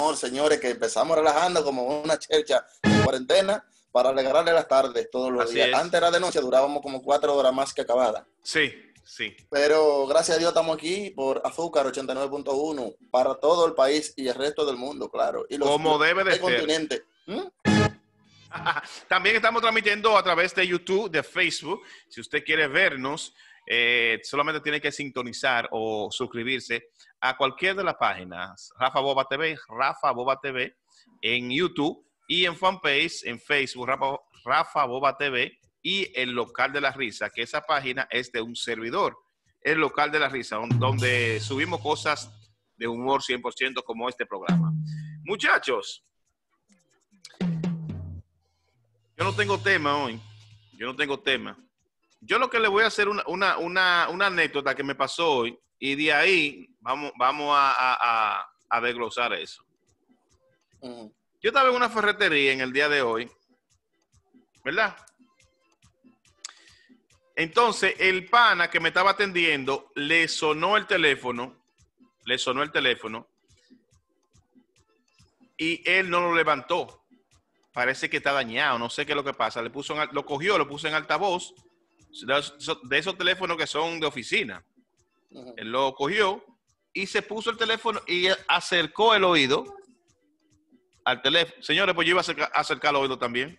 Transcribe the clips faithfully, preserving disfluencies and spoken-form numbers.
humor, señores, que empezamos relajando como una chercha en cuarentena para alegrarle las tardes todos los Así días. es. Antes era de noche, durábamos como cuatro horas más que acabada. Sí, sí. Pero gracias a Dios estamos aquí por Azúcar ochenta y nueve punto uno para todo el país y el resto del mundo, claro. Y los Como debe de ser. continentes. ¿Mm? También estamos transmitiendo a través de YouTube, de Facebook. Si usted quiere vernos, eh, solamente tiene que sintonizar o suscribirse a cualquiera de las páginas. Rafa Boba T V, Rafa Boba T V en YouTube y en fanpage en Facebook, Rafa, Rafa Boba T V y el Local de la Risa, que esa página es de un servidor. El Local de la Risa, donde subimos cosas de humor cien por ciento como este programa. Muchachos, yo no tengo tema hoy. Yo no tengo tema. Yo lo que le voy a hacer una, una, una, una anécdota que me pasó hoy y de ahí vamos, vamos a, a, a, a desglosar eso. Uh-huh. Yo estaba en una ferretería en el día de hoy, ¿verdad? Entonces, el pana que me estaba atendiendo le sonó el teléfono, le sonó el teléfono y él no lo levantó. Parece que está dañado, no sé qué es lo que pasa. Le puso en, lo cogió, lo puso en altavoz, de esos, de esos teléfonos que son de oficina. Uh-huh. Él lo cogió y se puso el teléfono y acercó el oído al teléfono. Señores, pues yo iba a acercar, a acercar el oído también.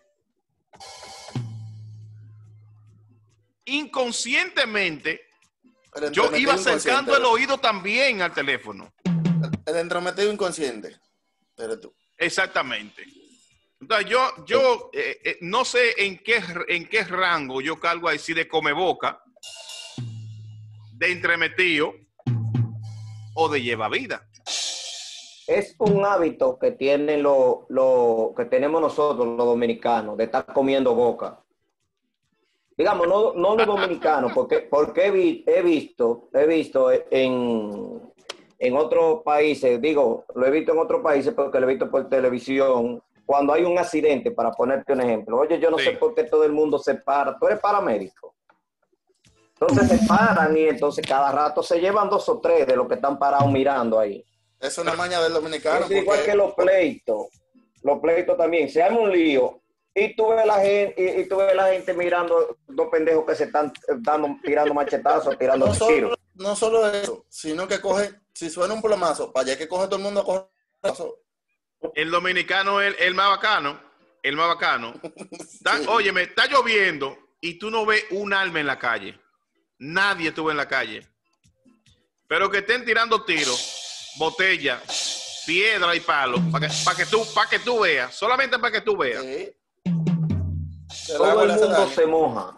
Inconscientemente, yo iba acercando el oído también al teléfono. El, el entrometido inconsciente. Pero tú. Exactamente. Entonces, yo, yo eh, eh, no sé en qué, en qué rango yo cargo ahí, si de come boca, de entremetido o de lleva vida. Es un hábito que tienen lo, lo que tenemos nosotros los dominicanos, de estar comiendo boca. Digamos, no, no los dominicanos, porque, porque he, vi, he visto, he visto en, en otros países, digo, lo he visto en otros países porque lo he visto por televisión. Cuando hay un accidente, para ponerte un ejemplo, oye, yo no sí. sé por qué todo el mundo se para. Tú eres paramédico. Entonces se paran y entonces cada rato se llevan dos o tres de los que están parados mirando ahí. Es una maña del dominicano. Es igual porque... que los pleitos. Los pleitos también. Se arma un lío y tú ves la gente, y, y tú ves la gente mirando dos pendejos que se están dando, tirando machetazos, tirando no tiros. Solo, no solo eso, sino que coge, si suena un plomazo, para allá que coge todo el mundo a coger plomazo. El dominicano es el, el más bacano, el más bacano. Está, sí. Oye, me está lloviendo y tú no ves un alma en la calle. Nadie estuvo en la calle. Pero que estén tirando tiros, botella, piedra y palos, para que, para que, tú, para que tú veas, solamente para que tú veas. Sí. Todo el mundo se moja.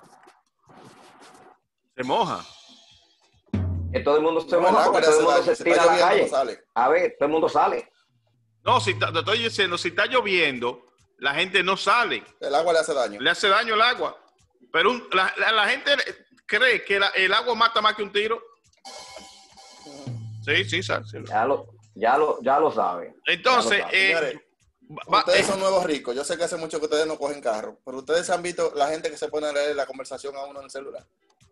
Se moja. Que todo el mundo se no, moja, porque todo el mundo se, se tira a la calle. Sale. A ver, todo el mundo sale. No, si te estoy diciendo, si está lloviendo, la gente no sale. El agua le hace daño. Le hace daño el agua. Pero un, la, la, la gente cree que la, el agua mata más que un tiro. Sí, sí, sí. sí. Ya lo, ya lo, ya lo sabe. Entonces, lo sabe. Eh, Señores, va, ustedes eh, son nuevos ricos. Yo sé que hace mucho que ustedes no cogen carro, pero ustedes han visto la gente que se pone a leer la conversación a uno en el celular.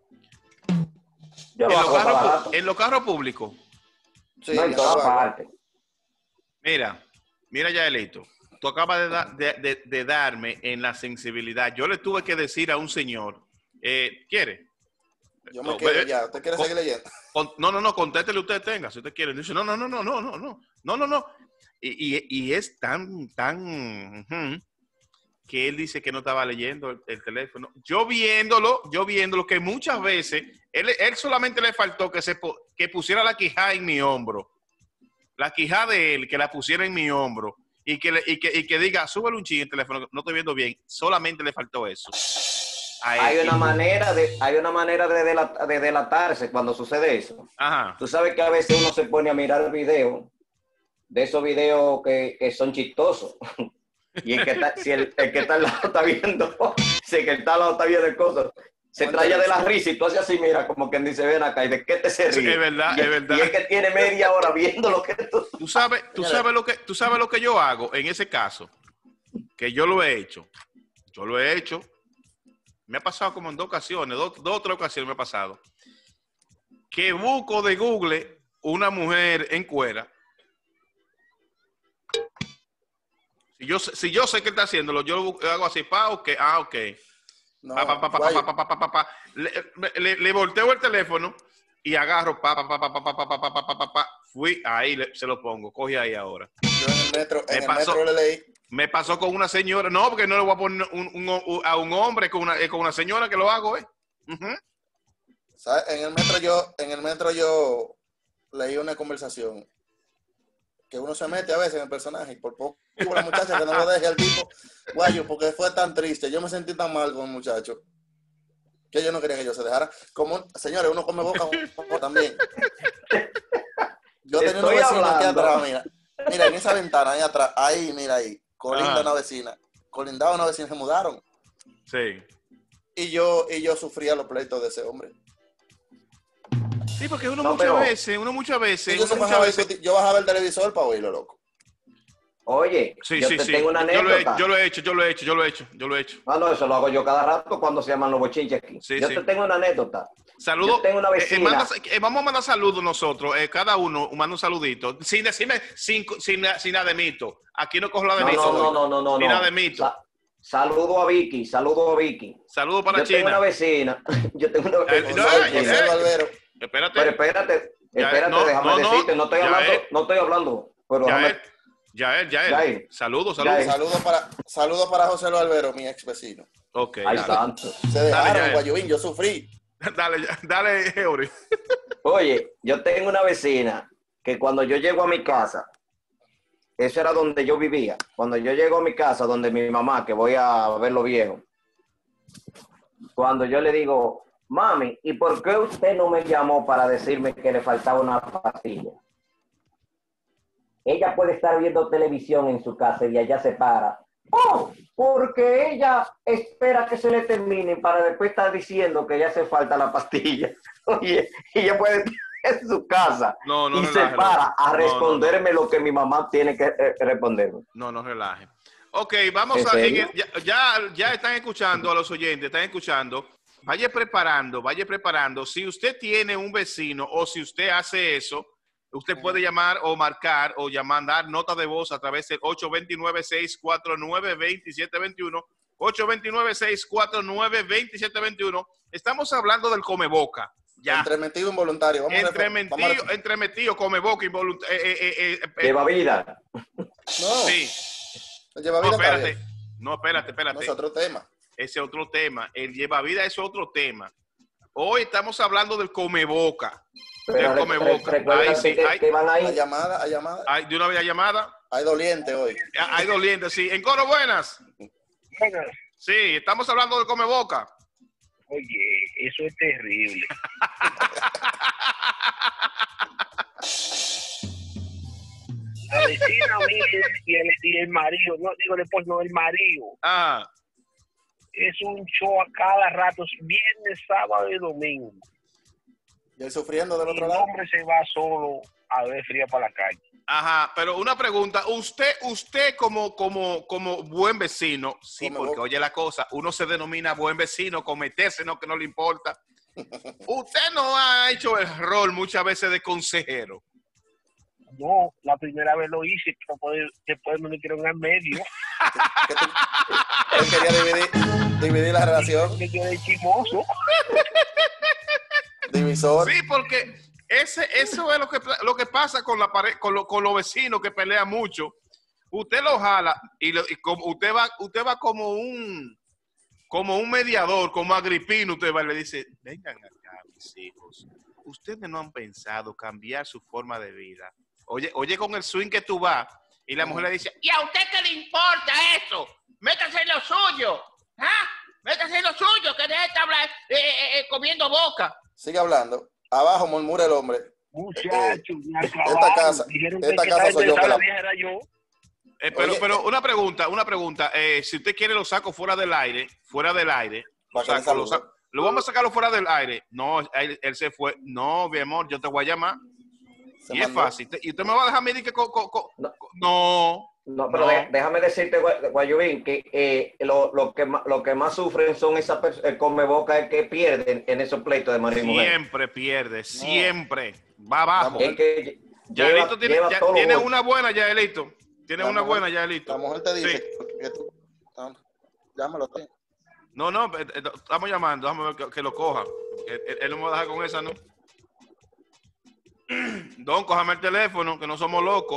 Yo en, lo los carros, pu en los carros públicos. Sí, no, en todas partes. Mira, mira ya, Elito. Tú acabas de, da, de, de, de darme en la sensibilidad. Yo le tuve que decir a un señor, eh, ¿quiere? Yo me no, quedo ve, ya. ¿Usted quiere con, seguir leyendo? Con, no, no, no, contéstele usted tenga, si usted quiere. Dice, no, no, no, no, no, no, no, no, no, no. Y, y, y es tan, tan, uh-huh, que él dice que no estaba leyendo el, el teléfono. Yo viéndolo, yo viéndolo, que muchas veces, él, él solamente le faltó que, se, que pusiera la quijada en mi hombro. La quijada de él, que la pusiera en mi hombro. Y que, le, y, que, y que diga, súbele un ching el teléfono, no estoy viendo bien. Solamente le faltó eso. Hay una, manera de, hay una manera de, delat, de delatarse cuando sucede eso. Ajá. Tú sabes que a veces uno se pone a mirar videos, de esos videos que, que son chistosos. Y el que está, si el, el que está al lado está viendo, si el que está al lado está viendo cosas, se trae de la risa y tú haces así, mira, como quien dice, ven acá, ¿y de qué te se ríe? Sí, es verdad, y, es verdad. Y es que tiene media hora viendo lo que tú... Tú sabes, tú sabes lo que, tú sabes lo que yo hago en ese caso, que yo lo he hecho. Yo lo he hecho. Me ha pasado como en dos ocasiones, dos, dos o tres ocasiones me ha pasado. Que busco de Google una mujer en cuera Si yo, si yo sé que está haciéndolo, yo lo hago así, pa, ok, ah, ok. No, Pa, pa, pa, pa, guayo, pa, pa, pa, pa, pa. Le, le, le volteo el teléfono y agarro, pa, pa, pa, pa, pa, pa, pa, pa, pa, pa, pa, pa. Fui, ahí le, se lo pongo, coge ahí ahora. yo en el metro, Me en el pasó. metro le leí. Me pasó con una señora, no, porque no le voy a poner un, un, un, a un hombre con una, con una señora que lo hago, ¿eh? Uh-huh. ¿Sabes? En el metro yo, en el metro yo leí una conversación que uno se mete a veces en el personaje y por poco la muchacha que no lo deje al tipo, guayo, porque fue tan triste, yo me sentí tan mal con el muchacho que yo no quería que yo se dejara. Como, señores, uno come boca también. Yo tenía una vecina aquí atrás, mira, mira, en esa ventana ahí atrás, ahí, mira ahí, colinda una vecina, colindaba una vecina, se mudaron. Sí. Y yo, y yo sufría los pleitos de ese hombre. Sí, porque uno No, muchas pero- veces, uno muchas veces, Yo, uno se muchas bajaba veces. el- yo bajaba el televisor para oírlo, loco. Oye, Sí, yo sí, te sí. tengo una Yo lo, he, anécdota. yo lo he hecho, yo lo he hecho, yo lo he hecho, yo lo he hecho. Ah, no, eso lo hago yo cada rato cuando se llaman los bochinches aquí. Sí, yo sí. te tengo una anécdota. Saludos. Yo tengo una Eh, eh, vecina. manda- eh, vamos a mandar saludos nosotros, eh, cada uno manda un saludito. Sin decirme, sin, sin, sin nada de mito. Aquí no cojo la de No, mito. no, no, no, no, no. Sin no. nada de mito. Sa- saludo a Vicky, saludo a Vicky. Saludos para yo tengo China. una vecina. Yo tengo una Eh, vecina. no, José, eh, José eh. Barbero. Espérate. Pero espérate, Ya, espérate, no, déjame no, no, decirte, no estoy ya hablando, es. no estoy hablando, pero Ya déjame, él, ya él, ya él. Ya él. Saludos, Ya saludos. él. Saludos para, saludos para José Barbero, mi ex vecino. Ok, ay, dale. santo. Se dejaron, ya, eh. Guayubín, yo sufrí. Dale, ya, dale, Eury. Oye, yo tengo una vecina que cuando yo llego a mi casa, eso era donde yo vivía, cuando yo llego a mi casa, donde mi mamá, que voy a ver lo viejo, cuando yo le digo, mami, ¿y por qué usted no me llamó para decirme que le faltaba una pastilla? Ella puede estar viendo televisión en su casa y allá se para. Oh, porque ella espera que se le termine para después estar diciendo que ya hace falta la pastilla. Oye, ella puede estar en su casa No, no y relaje, se para a no, responderme lo que mi mamá tiene que eh, responderme. No, no relaje. Ok, vamos ¿En a. en serio? el- ya, ya, ya están escuchando a los oyentes, están escuchando. Vaya preparando, vaya preparando. Si usted tiene un vecino o si usted hace eso, usted puede llamar o marcar o llamar, mandar nota de voz a través del ocho dos nueve, seis cuatro nueve, dos siete dos uno. ocho dos nueve, seis cuatro nueve, dos siete dos uno. Estamos hablando del come boca. Ya. Entremetido involuntario. Vamos a Entre refor- vamos a metido, refor- entre metido, come boca involuntario. Eh, eh, eh, eh, eh, Lleva vida. No, sí. lleva No, vida está espérate. bien. No, espérate, No espérate. es otro tema. Ese es otro tema. El lleva vida es otro tema. Hoy estamos hablando del come boca. Pero El come re- boca. recuérdate Ahí sí, que, hay- que van Hay ahí. llamada, hay llamada. Hay de una vez llamada. Hay doliente hoy. Hay doliente, sí. En coro, buenas. Buenas. Sí, estamos hablando del come boca. Oye, eso es terrible. La vecina mía y el, y el marido, no digo después, no, el marido, Ah, es un show a cada rato, viernes, sábado y domingo. Y él sufriendo del Y otro el lado. hombre se va solo a ver fría para la calle. ajá. Pero una pregunta. Usted, usted como, como, como buen vecino, sí, Come porque boca. oye la cosa, uno se denomina buen vecino, cometerse no que no le importa. Usted no ha hecho el rol muchas veces de consejero. No, la primera vez lo hice, pero después, después me metieron al medio. Que tú- él quería dividir, dividir la relación. Me quedé chimoso. Divisor. Sí, porque ese, eso es lo que, lo que pasa con, la pare- con, lo- con los vecinos que pelean mucho. Usted lo jala y, lo- y como usted va, usted va como un como un mediador, como Agripino, usted va y le dice, vengan acá, mis hijos. Ustedes no han pensado cambiar su forma de vida. Oye, oye con el swing que tú vas, y la mujer le dice, ¿y a usted qué le importa eso? Métase en lo suyo. ¿Ah? Métase en lo suyo, que deje de estar hablar, eh, eh, eh, comiendo boca. Sigue hablando. Abajo murmura el hombre. Muchachos, me esta acabaron. casa- Dijeron esta que casa estaba soy yo que interesada, la- la vieja era yo. Eh, pero, Oye, pero una pregunta, una pregunta. Eh, si usted quiere lo saco fuera del aire, fuera del aire. Lo, Para que le saco, lo, salude. saco. Lo vamos a sacarlo fuera del aire. No, él, él se fue. No, mi amor, yo te voy a llamar. Se y es mandó. fácil. Te- y usted me va a dejar medir que... Co, co, co- No. no. No, pero No. de- déjame decirte, Gua- Guayubín, que eh, lo, lo, que más, lo que más sufren son esas personas, el come boca que pierden en esos pleitos de marido y mujer. Siempre pierde, siempre. Va abajo. La Es que Yaelito lleva, tiene, lleva ya- todo tiene lo- una buena, Yaelito. ¿Tienes La una mujer- buena ya, listo? La mujer te dice Sí. que tú... ah, llámalo. Tú. No, no, eh, eh, estamos llamando, déjame ver que, que lo coja. Él, él- él no me va a dejar con esa, ¿no? Don, cójame el teléfono, que no somos locos.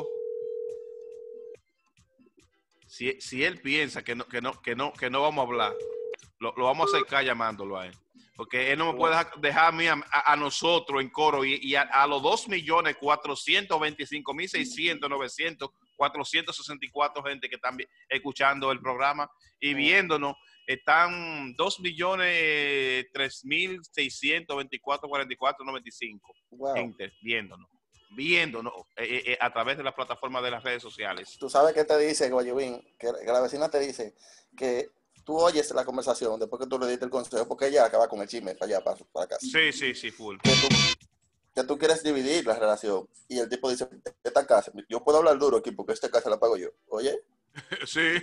Si, si él piensa que no, que no, que no, que no vamos a hablar, lo, lo vamos a acercar llamándolo a él. Porque él no me puede dejar, dejar a mí, a, a- a nosotros en coro y, y a, a los dos millones cuatrocientos veinticinco mil seiscientos novecientos cuatrocientos sesenta y cuatro gente que están vi- escuchando el programa y viéndonos. Están dos millones tres mil seiscientos veinticuatro cuarenta y cuatro noventa y cinco Wow. gente viéndonos, viéndonos eh, eh, a través de las plataformas de las redes sociales. Tú sabes que te dice, Guayubín, que, que la vecina te dice que tú oyes la conversación después que tú le diste el consejo, porque ella acaba con el chisme para allá, para, para casa. Sí, sí, sí, full. Que tú, que tú quieres dividir la relación. Y el tipo dice, esta casa, yo puedo hablar duro aquí porque esta casa la pago yo. Oye, Sí.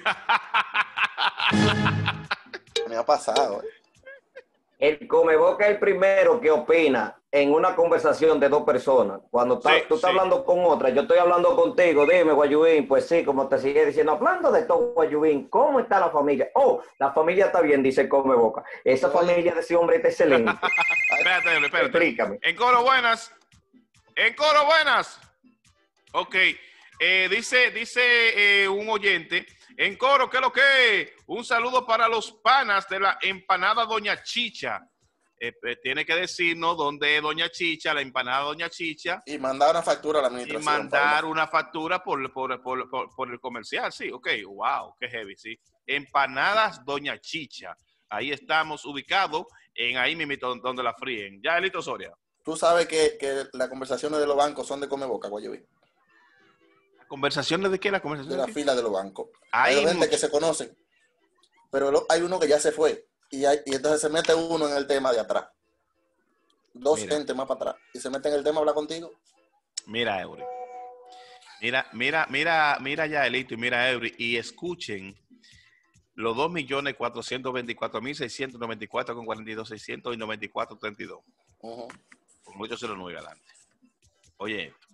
me ha pasado. ¿eh? El comeboca es el primero que opina en una conversación de dos personas. Cuando está- Sí, tú estás sí. hablando con otra, yo estoy hablando contigo, dime, Guayubín, pues sí, como te sigue diciendo, hablando de todo, Guayubín, ¿cómo está la familia? Oh, la familia está bien, dice el comeboca. Esa Oye. familia de ese hombre está excelente. Espérate, espérate. Explícame. En coro buenas. En coro buenas. Ok. Eh, dice dice eh, un oyente. En coro, ¿qué es lo que es? Un saludo para los panas de la empanada Doña Chicha. Eh, eh, tiene que decirnos dónde es Doña Chicha, la empanada Doña Chicha. Y mandar una factura a la Y administración. mandar Paula. una factura por, por, por, por, por el comercial. Sí, ok. Wow, qué heavy, sí. Empanadas Doña Chicha. Ahí estamos ubicados, en ahí mismo donde la fríen. Ya, Elito Soria. Tú sabes que, que las conversaciones de los bancos son de come boca, Guayubín. ¿Conversaciones de qué? ¿La De conversación la de qué? fila de los bancos. Hay Hay dos gente mucho. que se conocen, pero lo- hay uno que ya se fue. Y, hay- y entonces se mete uno en el tema de atrás. Dos Mira. gente más para atrás. Y se mete en el tema a hablar contigo. Mira, Eury. Mira, mira, mira, mira ya, Elito, y mira, Eury. Y escuchen los dos millones cuatrocientos veinticuatro mil seiscientos noventa y cuatro con cuarenta y dos, seiscientos noventa y cuatro treinta y dos. Ujú. Con mucho cero nueve adelante. Oye, esto.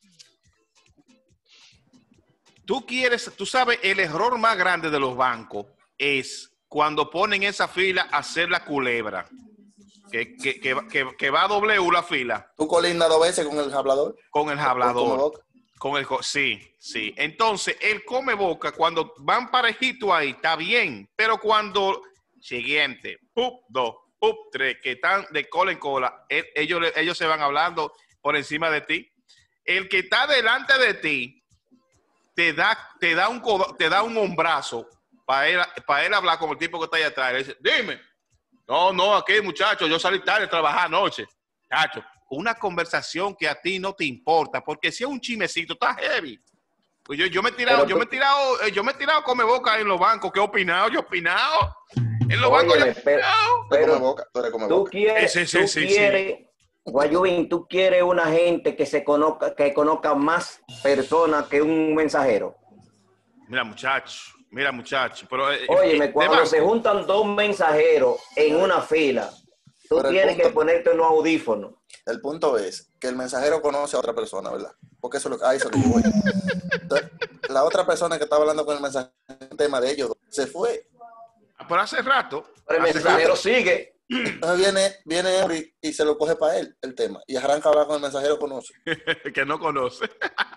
Tú quieres, tú sabes, el error más grande de los bancos es cuando ponen esa fila a hacer la culebra. Que, que, que, que, que va a W la fila Tú colindas dos veces con el hablador. con el Come hablador. boca. Con el co- sí, sí. Entonces, el come boca, cuando van parejito ahí, está bien. Pero cuando siguiente, pup, dos, pup, tres, que están de cola en cola, el- ellos, le- ellos se van hablando por encima de ti. El que está delante de ti te da, te da un codo- te da un hombrazo para él, para él hablar con el tipo que está ahí atrás. Le dice, dime. No, no, aquí, muchacho, yo salí tarde a trabajar anoche. Chacho, una conversación que a ti no te importa, porque si es un chismecito, está heavy. Pues yo, yo me he tirado, Pero yo tú- me he tirado, eh, yo me he tirado come boca en los bancos. ¿Qué he opinado? Yo he opinado. En los bancos yo he Óyeme, pero, opinado. Tú come pero boca. Tú eres come tú boca. quieres, Sí, sí, tú sí, sí, quieres, Guayubín, tú quieres una gente que se conozca, que conozca más personas que un mensajero. Mira, muchacho, mira, muchacho. Pero, eh, Óyeme, de cuando banco. se juntan dos mensajeros en una fila, tú Pero el tienes que punto- ponerte unos audífonos. El punto es que el mensajero conoce a otra persona, ¿verdad? Porque eso es lo que, a eso que yo voy. Entonces, la otra persona que estaba hablando con el mensajero, el tema de ellos, se fue. Pero hace rato. Pero el hace mensajero rato. sigue. Entonces viene, viene Eury y se lo coge para él, el tema. Y arranca a hablar con el mensajero, conoce. que no conoce.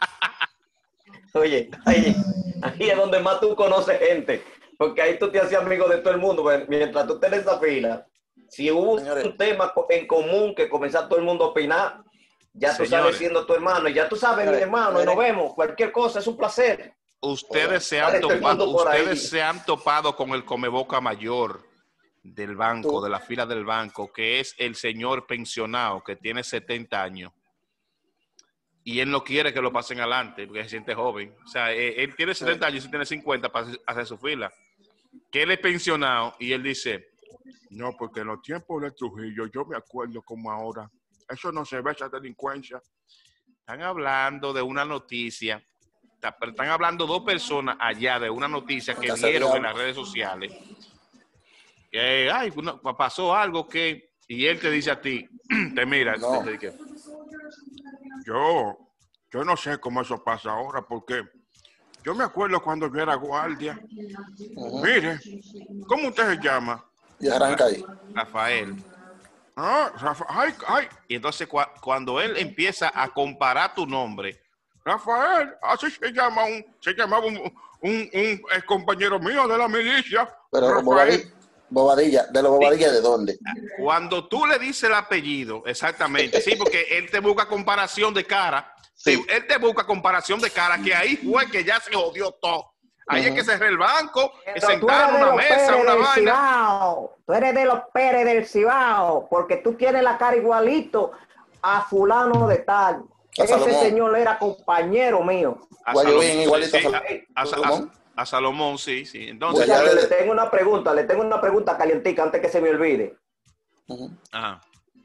Oye, ahí, ahí es donde más tú conoces gente. Porque ahí tú te haces amigo de todo el mundo. Mientras tú estés en esa fila, si hubo Señores. un tema co- en común que comenzar todo el mundo a opinar, ya tú Señores. sales siendo tu hermano. Ya tú sabes, mi Señores, hermano, y nos miren. vemos. Cualquier cosa, es un placer. Ustedes se Sale han todo el topado, mundo por ahí. ustedes se han topado con el comeboca mayor del banco, Tú. de la fila del banco, que es el señor pensionado que tiene setenta años. Y él no quiere que lo pasen adelante porque se siente joven. O sea, él, él tiene setenta años y tiene cincuenta para hacer- hacer su fila. Que él es pensionado y él dice, no, porque en los tiempos de Trujillo, yo me acuerdo como ahora, eso no se ve, esa delincuencia. Están hablando de una noticia, está- pero están hablando dos personas allá de una noticia que Casa vieron Diablo. en las redes sociales. Que, ay, una- pasó algo que, y él te dice a ti, te mira, No. te dice que, yo, yo no sé cómo eso pasa ahora, porque yo me acuerdo cuando yo era guardia. Ujú. Mire, ¿cómo usted se llama? Y arranca ahí. Rafael. Ah, Rafa, ay, ay, Y entonces cua- cuando él empieza a comparar tu nombre, Rafael, así se llama un, se llamaba un, un, un ex compañero mío de la milicia. Pero Rafael. bobadilla, bobadilla, ¿de los bobadillas de dónde? cuando tú le dices el apellido, exactamente, sí, porque él te busca comparación de cara, Sí. te- él te busca comparación de cara, que ahí fue que ya se jodió todo. Ahí es Ujú. que cerré el banco, Pero tú sentaron eres de una los mesa, Pérez una del vaina. Cibao. Tú eres de los Pérez del Cibao, porque tú tienes la cara igualito a fulano de tal. A Ese Salomón. señor era compañero mío. A Guayubín, Salomón, igualito sí, a a, a- a- Salomón. a Salomón, sí, sí. Entonces, Pues ya Muchachos, le- le tengo una pregunta, le tengo una pregunta calientica antes que se me olvide. Ujú. ajá.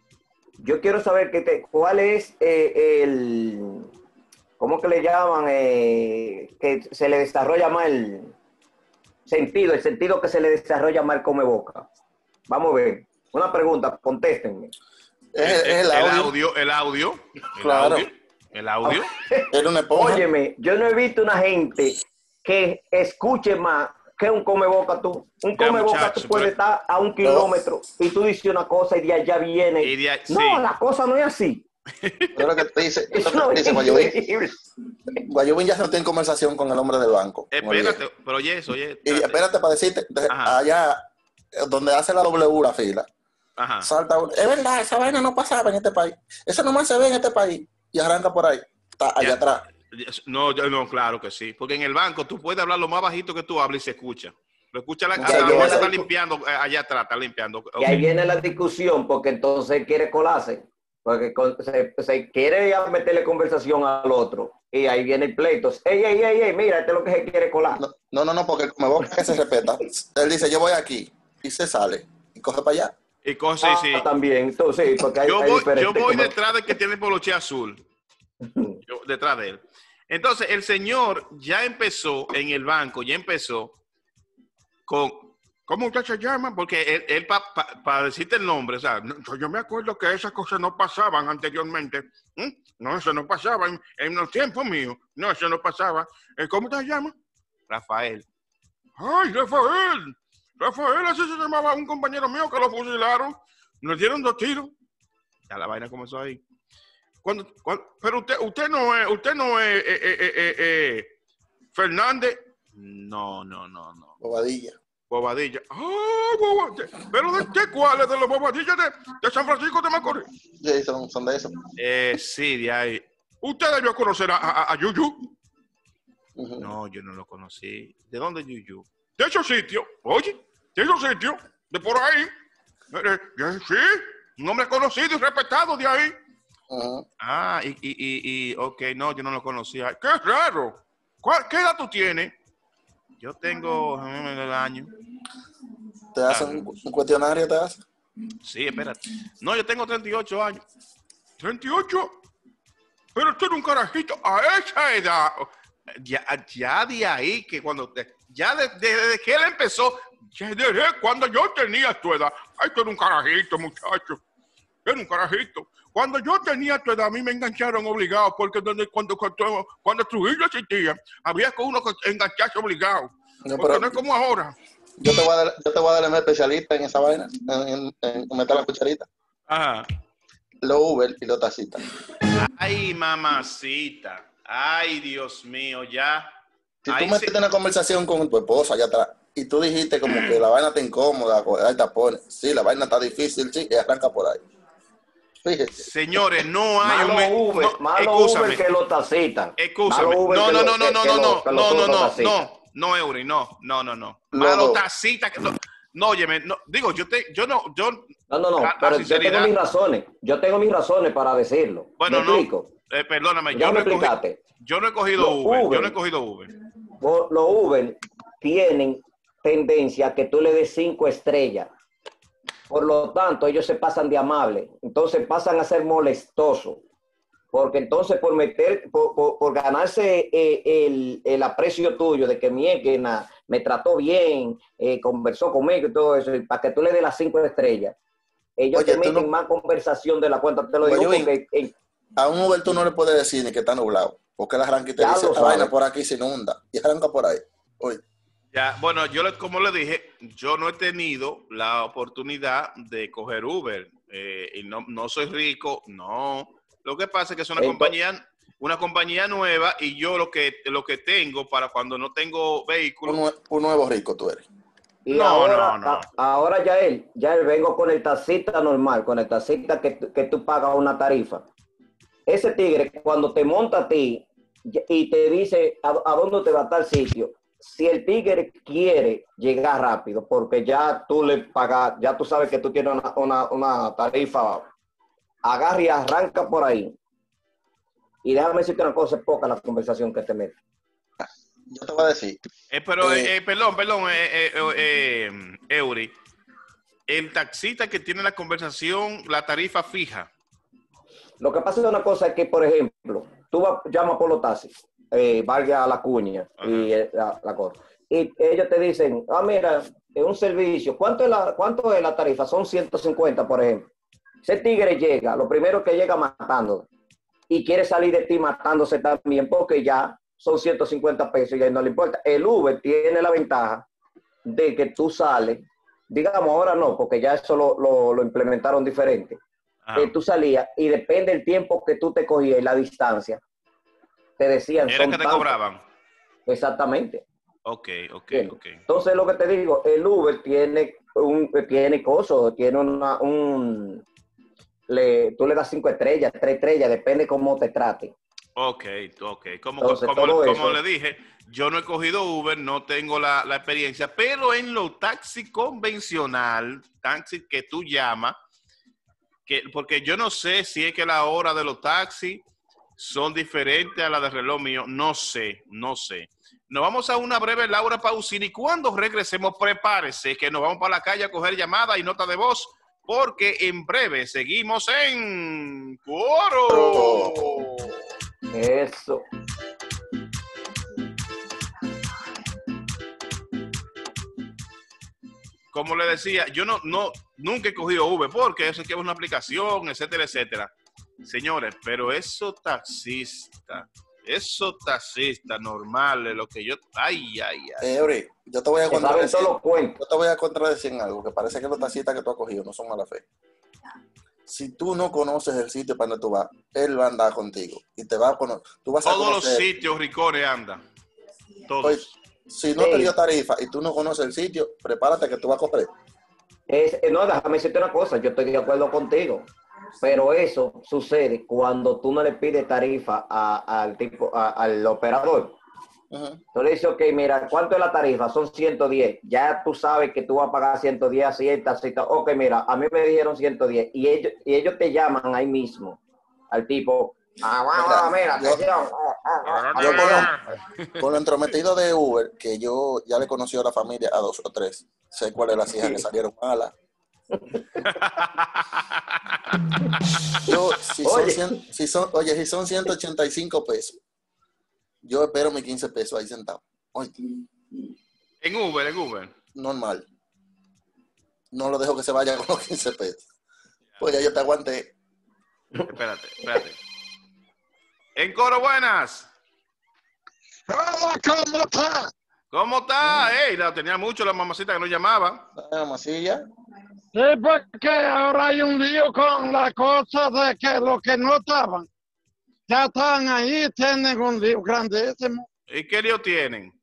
Yo quiero saber que te- cuál es eh, el, ¿cómo que le llaman? Eh, que se le desarrolla más el sentido, el sentido que se le desarrolla más el come boca. Vamos a ver. Una pregunta, contéstenme. Es, es el el audio. audio, el audio, el Claro. audio, el audio. Era una esponja. Óyeme, yo no he visto una gente que escuche más que un come boca tú. Un Ya, come boca muchacho, tú puedes pero- estar a un kilómetro y tú dices una cosa y de allá viene. Y de ahí- no, sí. la cosa no es así. Pero lo que te dice, lo Eso que no te es dice Guayubín. increíble. Guayubín ya no tiene conversación con el hombre del banco. con el Espérate, viejo. pero oye eso, oye. Y espérate. espérate para decirte, de- Ajá. allá eh, donde hace la W la fila, Ajá. salta uno. Es verdad, esa vaina no pasaba en este país. Eso nomás se ve en este país. Y arranca por ahí. Está allá Ya. atrás. No, yo- no, claro que sí. Porque en el banco tú puedes hablar lo más bajito que tú hables y se escucha. Lo escucha la, Ya, hasta la yo- mesa está yo- limpiando, eh, allá atrás está limpiando. Y ahí Ok. viene la discusión porque entonces él quiere colarse. Porque con- se, se quiere ya meterle conversación al otro. Y ahí viene el pleito. Ey, ey, ey, ey, mira, este es lo que se quiere colar. No, no, no, no, porque el come boca que se respeta. Él dice, yo voy aquí. Y se sale. Y coge para allá. Y cosas, sí, Ah, sí. también, entonces, sí, porque hay, Yo hay voy, diferentes yo voy come- detrás del que tiene poloche azul. Yo detrás de él. Entonces, el señor ya empezó en el banco, ya empezó con. ¿Cómo usted se llama? Porque él, él para pa, pa decirte el nombre, o sea, No, yo me acuerdo que esas cosas no pasaban anteriormente. ¿Mm? No, eso no pasaba en, en los tiempos míos. No, eso no pasaba. Eh, ¿Cómo te llamas? Rafael. ¡Ay, Rafael! Rafael, así se llamaba un compañero mío que lo fusilaron. Nos dieron dos tiros. Ya la vaina comenzó ahí. Cuando, cuando- pero usted, usted no es, usted no es eh, eh, eh, eh, eh, Fernández No, no, no, no. Bobadilla. Bobadilla. ¡Ah, Bobadilla! ¿Pero de qué cuáles? ¿De los Bobadillas de, de San Francisco de Macorís? Sí, son, son de esos. Eh, sí, de ahí. ¿Usted debió conocer a, a, a Yuyu? Ujú. No, yo no lo conocí. ¿De dónde Yuyu? De esos sitios, oye, de esos sitios, de por ahí. Eh, eh, sí, un hombre conocido y respetado de ahí. Ujú. Ah, y, y, y, y, ok, no, yo no lo conocía. ¡Qué raro! ¿Cuál, ¿Qué edad tú tienes? Yo tengo mm, el año. Te hacen un, un cuestionario, te hacen. Sí, espérate. No, yo tengo treinta y ocho años. ¿treinta y ocho? Pero usted era un carajito a esa edad. Ya, ya de ahí que cuando, ya de- de- desde que él empezó, Ya desde cuando yo tenía tu edad. Ay, tú eres un carajito, muchacho. Era un carajito. Cuando yo tenía tu edad, a mí me engancharon obligados, porque donde, cuando, cuando, cuando Trujillo existía, había que uno que engancharse obligado. No, Porque pero no es como ahora. yo te voy a dar, yo te voy a dar el especialista en esa vaina, en, en- en meter la cucharita. ajá. Los Uber y los tacitas. Ay, mamacita. Ay, Dios mío, ya. Si Ahí tú metiste sí. una conversación con tu esposa allá atrás y tú dijiste como que la vaina está incómoda, hay tapones. Sí, la vaina está difícil, sí, y arranca por ahí. Fíjese. Señores, no hay Malo un... me- Uber, no, malo excúsame. Uber que lo tacitan. Excúsame. Malo Uber No, que no, lo- no, no, que- no, que no, lo- no, que no, los no, otros no, tacitan. no, no, Eury, no, no, no, no. Los Malo dos. tacita. que No, no, óyeme, no, digo, yo te, yo no, yo, No, no, no, La- la pero yo sinceridad. tengo mis razones. Yo tengo mis razones para decirlo. bueno, ¿Me no, explico? eh, perdóname, yo Ya no, me he cogido, explicaste. yo no he cogido Los Uber, yo Uber. no he cogido Uber. Bo- Los Uber tienen tendencia a que tú le des cinco estrellas. Por lo tanto, ellos se pasan de amables. Entonces pasan a ser molestosos. Porque entonces por meter, por, por, por ganarse eh, el, el aprecio tuyo de que mi equena me trató bien, eh, conversó conmigo y todo eso, y para que tú le des las cinco estrellas, ellos Oye, te tú meten no- más conversación de la cuenta. Te lo digo Oye, porque eh, A un Uber tú no le puedes decir ni que está nublado. Porque él arranca y te Ya dice, lo esta sabe. vaina por aquí se inunda. Y arranca por ahí. Oye, Ya, bueno, yo le- como le dije, yo no he tenido la oportunidad de coger Uber. eh, y no, no soy rico, no. Lo que pasa es que es una Entonces- compañía, una compañía nueva y yo lo que, lo que tengo para cuando no tengo un, vehículo. nue- un nuevo rico tú eres. Y No, ahora, no, no. a- ahora ya él, ya él vengo con el taxista normal, con el taxista que, tú- que tú pagas una tarifa. Ese tigre, cuando te monta a ti y- y te dice a, a dónde te va a estar el sitio, si el tigre quiere llegar rápido, porque ya tú le pagas, ya tú sabes que tú tienes una, una, una tarifa, agarra y arranca por ahí. Y déjame decirte una cosa, es poca la conversación que te mete. Yo te voy a decir. Eh, pero, Eh, eh, eh, perdón, perdón, eh, eh, eh, eh, Eury. El taxista que tiene la conversación, la tarifa fija. Lo que pasa es una cosa es que, por ejemplo, tú vas- llamas por los taxis, eh, valga la cuña y eh, la, la cosa. Y ellos te dicen, ah, mira, es un servicio. ¿Cuánto es la, cuánto es la tarifa? Son ciento cincuenta, por ejemplo. Ese tigre llega, lo primero que llega matando y quiere salir de ti matándose también porque ya son ciento cincuenta pesos y a él no le importa. El Uber tiene la ventaja de que tú sales, digamos ahora no, porque ya eso lo, lo, lo implementaron diferente. Ajá. Eh, tú salías y depende del tiempo que tú te cogías y la distancia, te decían. Era son que te tantos. cobraban. Exactamente. Ok, ok, Bien. ok. Entonces lo que te digo, el Uber tiene un tiene coso, tiene una un le, tú le das cinco estrellas, tres estrellas, depende cómo te trate. Ok, ok. Como, Entonces, como, todo como eso- le dije, yo no he cogido Uber, no tengo la, la experiencia, pero en lo taxi convencional, taxi que tú llamas, que, porque yo no sé si es que la hora de los taxis son diferentes a la de reloj mío, no sé, no sé. Nos vamos a una breve Laura Pausini y cuando regresemos, prepárese que nos vamos para la calle a coger llamadas y nota de voz, porque en breve seguimos en Coro. Eso. Como le decía, yo no, no, nunca he cogido Uber porque eso es que es una aplicación, etcétera, etcétera. Señores, pero esos taxistas, esos taxistas normales, lo que yo, ay, ay, ay. Eh, Ori, yo te voy a Que saben contradecir. todos los cuentos. Yo te voy a contradecir en algo, que parece que los taxistas que tú has cogido no son mala fe. Si tú no conoces el sitio para donde tú vas, él va a andar contigo y te va a conocer. Tú vas a Todos los conocer. sitios ricones andan. Todos. Oye, si no te Sí. dio tarifa y tú no conoces el sitio, prepárate que tú vas a coger. Es, eh, no, déjame decirte una cosa, yo estoy de acuerdo contigo, pero eso sucede cuando tú no le pides tarifa a- al tipo, a- al operador. Ujú. Tú le dices, ok, mira, ¿cuánto es la tarifa? Son ciento diez. Ya tú sabes que tú vas a pagar ciento diez así, así. Ok, mira, a mí me dijeron ciento diez y ellos, y ellos te llaman ahí mismo al tipo. Ah, wow, Mira, mira, yo- atención. Ah, ah, ah, Yo ah, con ah. lo, con lo entrometido de Uber, que yo ya le conocí a la familia a dos o tres, sé cuáles las hijas que salieron malas. Yo, si son, Oye. cien, si son, oye, si son ciento ochenta y cinco pesos, yo espero mis quince pesos ahí sentado. Oye, En Uber, en Uber. normal. No lo dejo que se vaya con los quince pesos. Pues ya yo te aguanté. Espérate, espérate. En Coro, buenas. Hola, ¿cómo está? ¿Cómo está? Ey, la tenía mucho la mamacita que nos llamaba. La masilla. Sí, porque ahora hay un lío con la cosa de que los que no estaban ya están ahí, tienen un lío grandísimo. ¿Y qué lío tienen?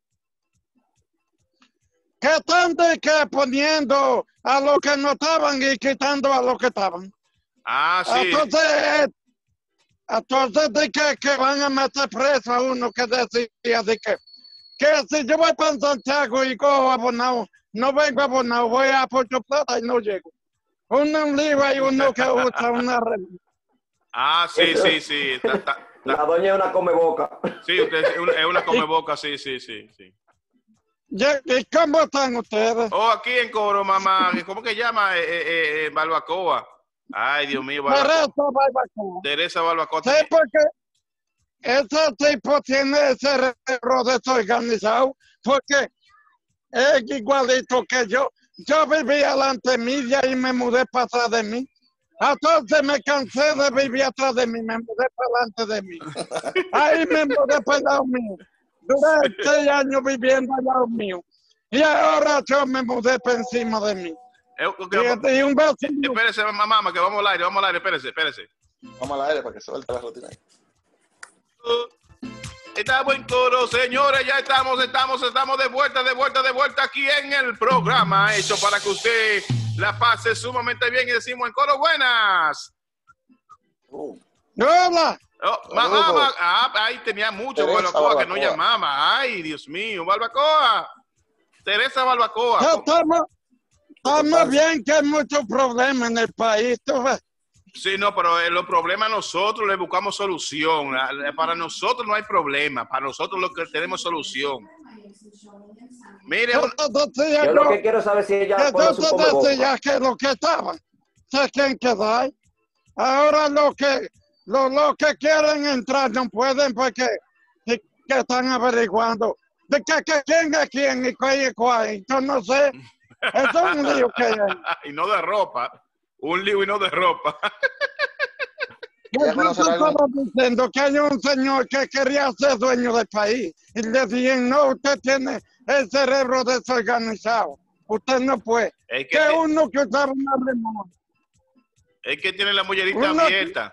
Que están de que poniendo a los que no estaban y quitando a los que estaban. Ah, sí. Entonces, eh, entonces de que, que van a meter preso a uno que decía de que, que si yo voy para Santiago y cojo abonado, no vengo abonado, voy a Puerto Plata y no llego. Uno un lío y uno que usa una red. Ah, sí, sí, sí. Está- está- La doña es una come boca. sí, usted es una, es una comeboca, sí, sí, sí, sí. ¿Y cómo están ustedes? Oh, aquí en Coro, mamá. ¿Cómo que llama? Eh, eh, eh, Barbacoa. Ay, Dios mío, Barbacoa. Teresa Barbacoa. Teresa Barbacoa. Sí, porque ese tipo tiene ese cerebro desorganizado, porque es igualito que yo. Yo vivía delante mía y me mudé para atrás de mí. Entonces me cansé de vivir atrás de mí, me mudé para delante de mí. Ahí me mudé para el lado mío. Duré seis años viviendo al lado mío. Y ahora yo me mudé para encima de mí. Eh, okay, Y, y un vecino. espérese, mamá, que vamos al aire, vamos al aire, espérese, espérese. Vamos al aire para que suelte la rutina. Estamos en coro, señores, ya estamos, estamos, estamos de vuelta, de vuelta, de vuelta aquí en el programa hecho para que usted la pase sumamente bien y decimos en coro buenas. Uh, Hola. Oh, mamá, ma, ah, ahí tenía mucho Teresa barbacoa que no Barbacoa. llamaba. Ay, Dios mío, barbacoa. Teresa Barbacoa. Ya estamos, estamos bien que hay muchos problemas en el país. ¿Tú ves? Sí, no, pero eh, los problemas nosotros le buscamos solución. La- la- Para nosotros no hay problema. Para nosotros lo que tenemos solución. Mire, Yo un- te decía Yo lo yo- que quiero saber si ella que pone yo su te come decía boca. que lo que estaba, sé quién queda ahí. Ahora lo que, lo, lo que quieren entrar no pueden porque que, que están averiguando de que, que quién es quién y cuál es cuál. Yo no sé. Eso es un lío que hay. y no de ropa. Un lío y no de ropa. Ya Yo conoce te algo. estaba diciendo que hay un señor que quería ser dueño del país y le decían, no, usted tiene el cerebro desorganizado. Usted no puede. Es que, Que ti- uno que usaba una remota. es que tiene la mollerita Uno- abierta.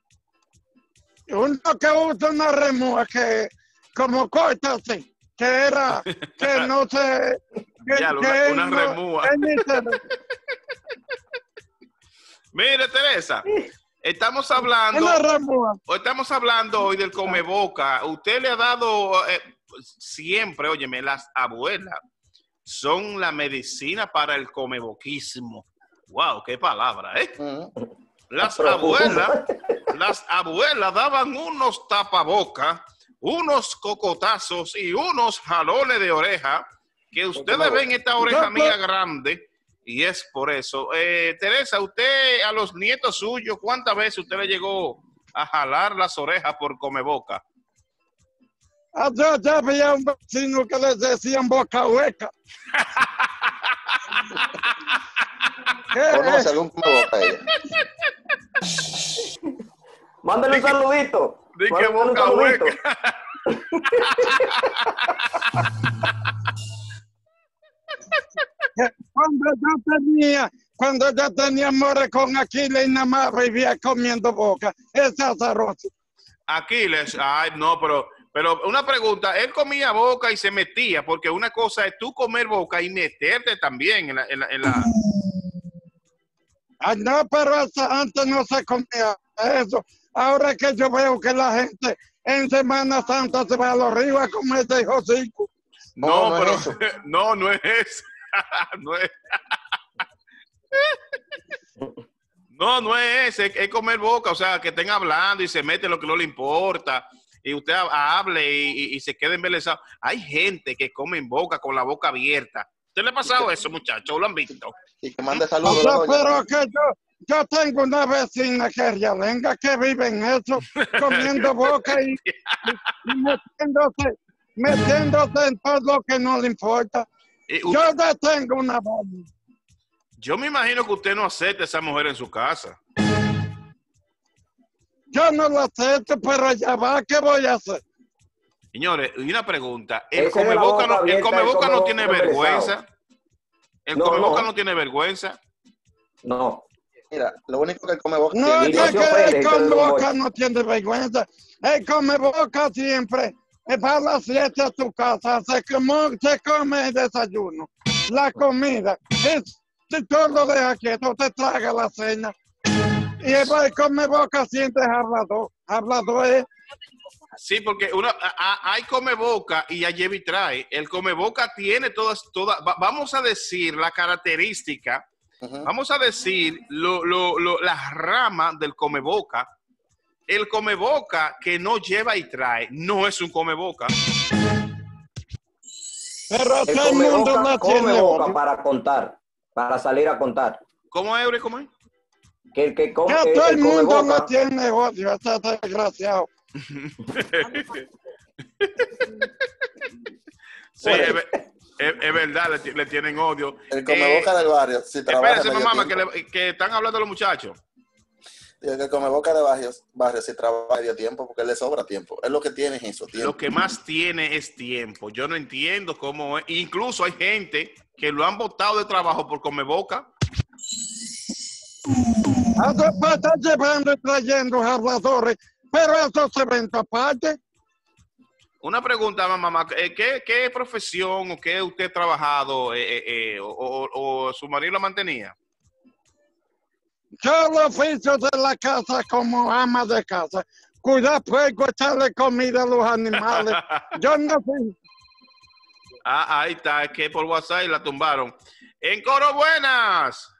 Uno que usa una remua que como corta así, que era, que no se... Que, Ya, una- que una no- remúa. él ni se- Mire, Teresa, estamos hablando, Una remua. o estamos hablando hoy del come boca. Usted le ha dado eh, siempre, óyeme, las abuelas son la medicina para el comeboquismo. Wow, qué palabra, ¿eh? Mm. Las Profundo. abuelas, las abuelas daban unos tapabocas, unos cocotazos y unos jalones de oreja que ustedes ven esta oreja mía grande y es por eso. Eh, Teresa, usted a los nietos suyos, ¿cuántas veces usted le llegó a jalar las orejas por comeboca? Allá ya había un vecino que les decían boca hueca. ¿Qué Conoce es? algún come boca ella. Mándale un saludito. Di que Mándale un boca saludito. hueca. Que Cuando yo tenía, cuando yo tenía amores con Aquiles y nada más vivía comiendo boca. Es azaroso. Aquiles, ay, no, pero, pero una pregunta, él comía boca y se metía, porque una cosa es tú comer boca y meterte también en la... En la, en la... Ay, no, pero esa- antes no se comía eso. Ahora que yo veo que la gente en Semana Santa se va a los ríos a comer de hocico. No, No, no es pero eso. no, no es eso. no es. No, no es ese, es comer boca, o sea, que estén hablando y se mete lo que no le importa y usted ha- hable y, y- y se quede embelesado. Hay gente que come en boca con la boca abierta. ¿Usted le ha pasado eso, muchachos? ¿Lo han visto? Y que mande O saludos. sea, la doña. pero que yo, yo tengo una vecina que es realenga que vive en eso, comiendo boca y, y- y metiéndose, metiéndose en todo lo que no le importa. Y u- Yo ya tengo una vaina. yo me imagino que usted no acepta a esa mujer en su casa. Yo no lo acepto, pero ya va, ¿qué voy a hacer? Señores, y una pregunta. El Ese de la comeboca boca no, el abierta, el comeboca no comeboca tiene embelesado. vergüenza. El No, comeboca no. no tiene vergüenza. No. Mira, lo único que el come boca No, Y que, no tiene. se que ofende, el entonces, come don boca Boy. no tiene vergüenza. El come boca siempre va a las siete a tu casa, se, come, se come el desayuno, la comida. Es, si tú lo dejas quieto, te traga la cena. Y el el come boca siempre es hablador. Hablador es. Sí, porque uno, a- a- hay come boca y a lleva y trae. El come boca tiene todas, todas, va- vamos a decir la característica, Ujú. vamos a decir lo, lo, lo- las ramas del come boca. El come boca que no lleva y trae no es un come boca. Pero El todo el come mundo boca, la come tiene boca odio. para contar, para salir a contar. ¿Cómo es, Eury? ¿Cómo es? Que el que come, Que el, todo el el come mundo boca, la tiene odio, ese desgraciado. Sí, es, ve- es- es verdad, le, ti- le tienen odio. El come Eh, boca del barrio. Si trabaja Espérense, medio mamá, que, tiempo. le- que están hablando los muchachos. Digo que come boca de barrios, barrios si trabaja medio tiempo porque le sobra tiempo. Es lo que tiene es eso, tiempo. Lo que más tiene es tiempo. Yo no entiendo cómo es. Incluso hay gente que lo han botado de trabajo por comer boca. Después está llevando y trayendo habladores, pero eso se ven aparte. Una pregunta, mamá. ¿Qué, qué profesión o qué usted ha trabajado eh, eh, eh, o, o, o su marido la mantenía? Yo lo oficio de la casa como ama de casa. Cuidar fuego, echarle comida a los animales. Yo no sé. Ah, ahí está, es que por WhatsApp la tumbaron. En Coro, buenas.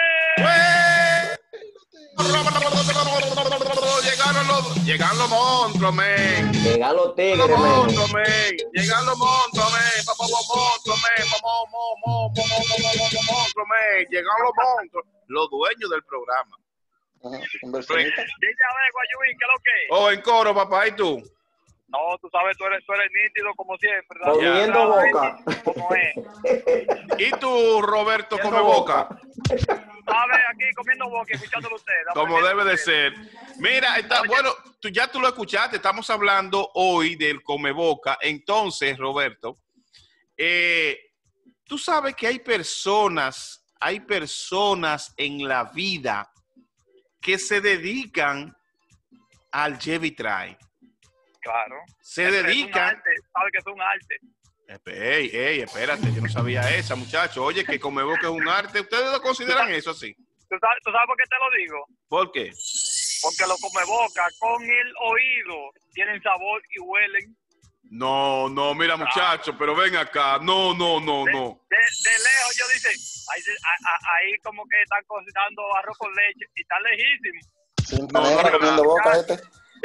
Llegaron los, llegan los monstruos, men. Llegan los tigres, Los men. monstruos, men. Llegan los monstruos, men. Papá, los monstruos, men. Mo, mo, mo, mo, mo, mo, mo, mo, mo, monstruos, men. Llegan los monstruos. Los dueños del programa. Ajá, inversionista. Dice a ver, Guayuín, ¿qué es lo que es? Oh, en Coro, papá, ¿y tú? No, tú sabes, tú eres, tú eres nítido como siempre. ¿verdad? Comiendo Ya, boca. ¿cómo es? ¿Y tú, Roberto, come boca? A ver, aquí comiendo boca, escuchándolo usted. Como debe de ser. Mira, está, bueno, tú ya tú lo escuchaste, estamos hablando hoy del come boca. Entonces, Roberto, eh, tú sabes que hay personas, hay personas en la vida que se dedican al lleve y trae. Claro. Se Es dedican. un arte, sabe que es un arte. Ey, ey, espérate, yo no sabía esa, muchacho. Oye, que come boca es un arte. ¿Ustedes lo consideran eso así? ¿Tú sabes, ¿Tú sabes por qué te lo digo? ¿Por qué? Porque los come boca con el oído tienen sabor y huelen. No, no, mira, muchacho, pero ven acá. No, no, no, no. De, de lejos yo dice, ahí, a- a- ahí como que están cocinando arroz con leche y está lejísimo. Cinta No, negra no, comiendo no. boca este.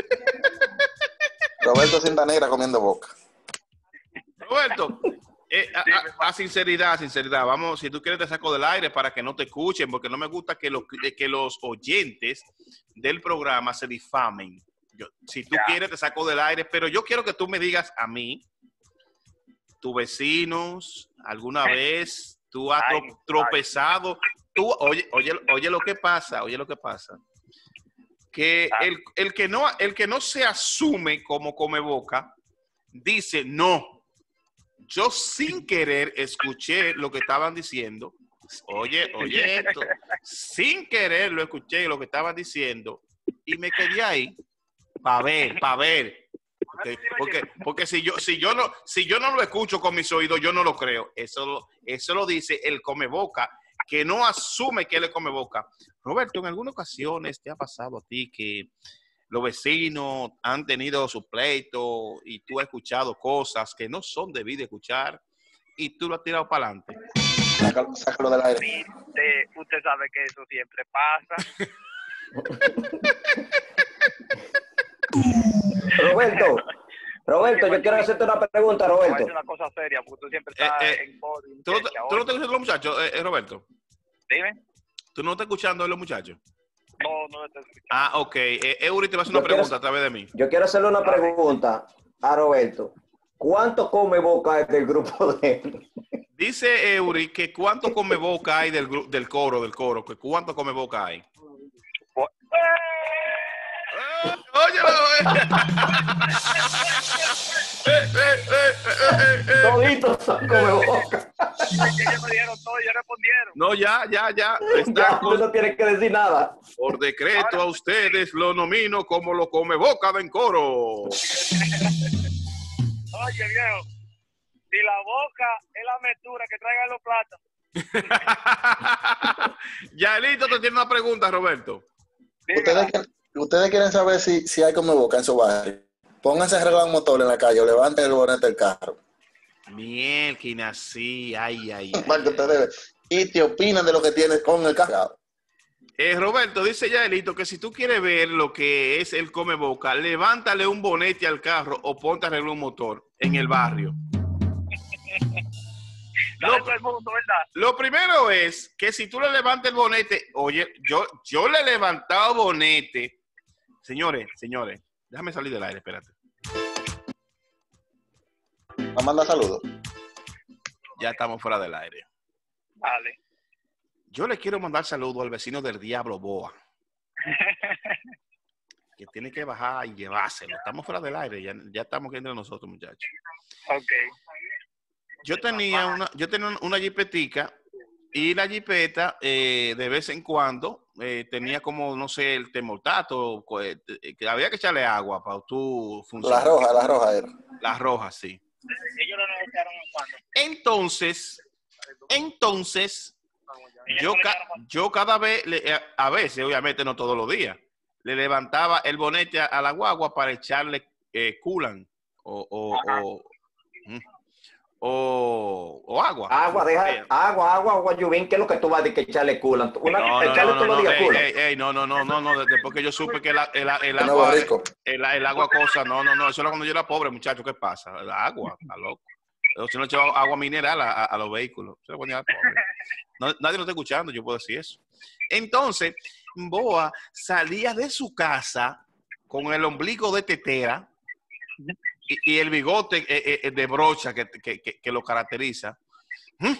Roberto Cinta Negra comiendo boca. Roberto, eh, a, a- a sinceridad, sinceridad, vamos, si tú quieres te saco del aire para que no te escuchen, porque no me gusta que los, que los oyentes del programa se difamen. Yo, si tú Ya. quieres te saco del aire, pero yo quiero que tú me digas a mí, tus vecinos, alguna vez tú has Ay, tro- tropezado, tú, oye, oye, oye lo que pasa, oye lo que pasa, que Ah. el, el que no, el que no se asume como come boca, dice no. Yo sin querer escuché lo que estaban diciendo. Oye, oye esto. Sin querer lo escuché lo que estaban diciendo y me quedé ahí para ver, para ver. Porque, porque, porque si yo, si yo no, si yo no lo escucho con mis oídos, yo no lo creo. Eso, lo- eso lo dice el come boca, que no asume que él le come boca. Roberto, en algunas ocasiones te ha pasado a ti que los vecinos han tenido su pleito y tú has escuchado cosas que no son debidas escuchar y tú lo has tirado para adelante. Sácalo, sácalo del aire. Sí, usted, usted sabe que eso siempre pasa. Roberto, Roberto, yo quiero hacerte una pregunta, No es Roberto. una cosa seria, porque tú siempre estás Eh, eh, en coro y en ¿Tú no, checha, te- tú no te escuchas los muchachos, eh, eh, Roberto? Dime. ¿Tú no estás escuchando a los muchachos? No, no te escucho. Ah, ok. Eh, Eury te va a hacer una Yo quiero- pregunta a través de mí. Yo quiero hacerle una pregunta a Roberto. ¿Cuánto come boca del grupo de él? Dice Eury que cuánto come boca hay del, gru- del coro, del coro, que cuánto come boca hay. Eh, óyelo, eh. Eh, eh, eh, eh, eh, eh. Toditos son come boca. Ellos me dijeron todo y ellos respondieron. No, ya, ya, ya. Está Ya, tú con- no tienes que decir nada. por decreto a ustedes lo nomino como lo come boca de coro. Oye, viejo, si la boca es la metura que traigan los platos. Yaelito te tiene una pregunta, Roberto. Ustedes, quieren- ustedes quieren saber si, si hay come boca en su barrio. Pónganse a arreglar un motor en la calle o levanten el bonete del carro. Mielquina, sí, ay, ay, ay. Para que ustedes vean. Y te opinan de lo que tienes con el carro. Eh, Roberto, dice Yaelito que si tú quieres ver lo que es el come boca, levántale un bonete al carro o ponte a arreglar un motor en el barrio. Dale Lo, todo el mundo, ¿verdad? lo primero es que si tú le levantas el bonete, oye, yo, yo le he levantado bonete. Señores, señores, déjame salir del aire, espérate. Me manda saludos. Ya estamos fuera del aire. Dale. Yo le quiero mandar saludos al vecino del Diablo Boa. que tiene que bajar y llevárselo. Estamos fuera del aire, ya, ya estamos entre nosotros, muchachos. Ok. Yo tenía una, yo tenía una jipetica y la jipeta eh, de vez en cuando eh, tenía como, no sé, el termostato, eh, que había que echarle agua para tú funcionar. La roja, la roja era. La roja, sí. Ellos lo necesitaron cuando. Entonces, entonces, yo, ca yo cada vez, le, a veces, obviamente no todos los días, le levantaba el bonete a, a la guagua para echarle eh, coolant o, o, o, o, o agua. Agua, deja, agua, agua, agua, Yubín, ¿qué es lo que tú vas a decir que echarle coolant? Una, No, no, echarle no, todos no, los no, días ey, coolant. ey, ey, no, no, no, no, no, después que yo supe que el, el, el De agua, nuevo rico. el, el agua cosa, no, no, no, eso era cuando yo era pobre, muchacho, ¿qué pasa? El agua, está loco. Si no echaba agua mineral a, a, a los vehículos, se lo ponía al pobre. No, nadie lo está escuchando, yo puedo decir eso. Entonces, Boa salía de su casa con el ombligo de tetera y, y el bigote eh, eh, de brocha que, que, que, que lo caracteriza. ¿Mm?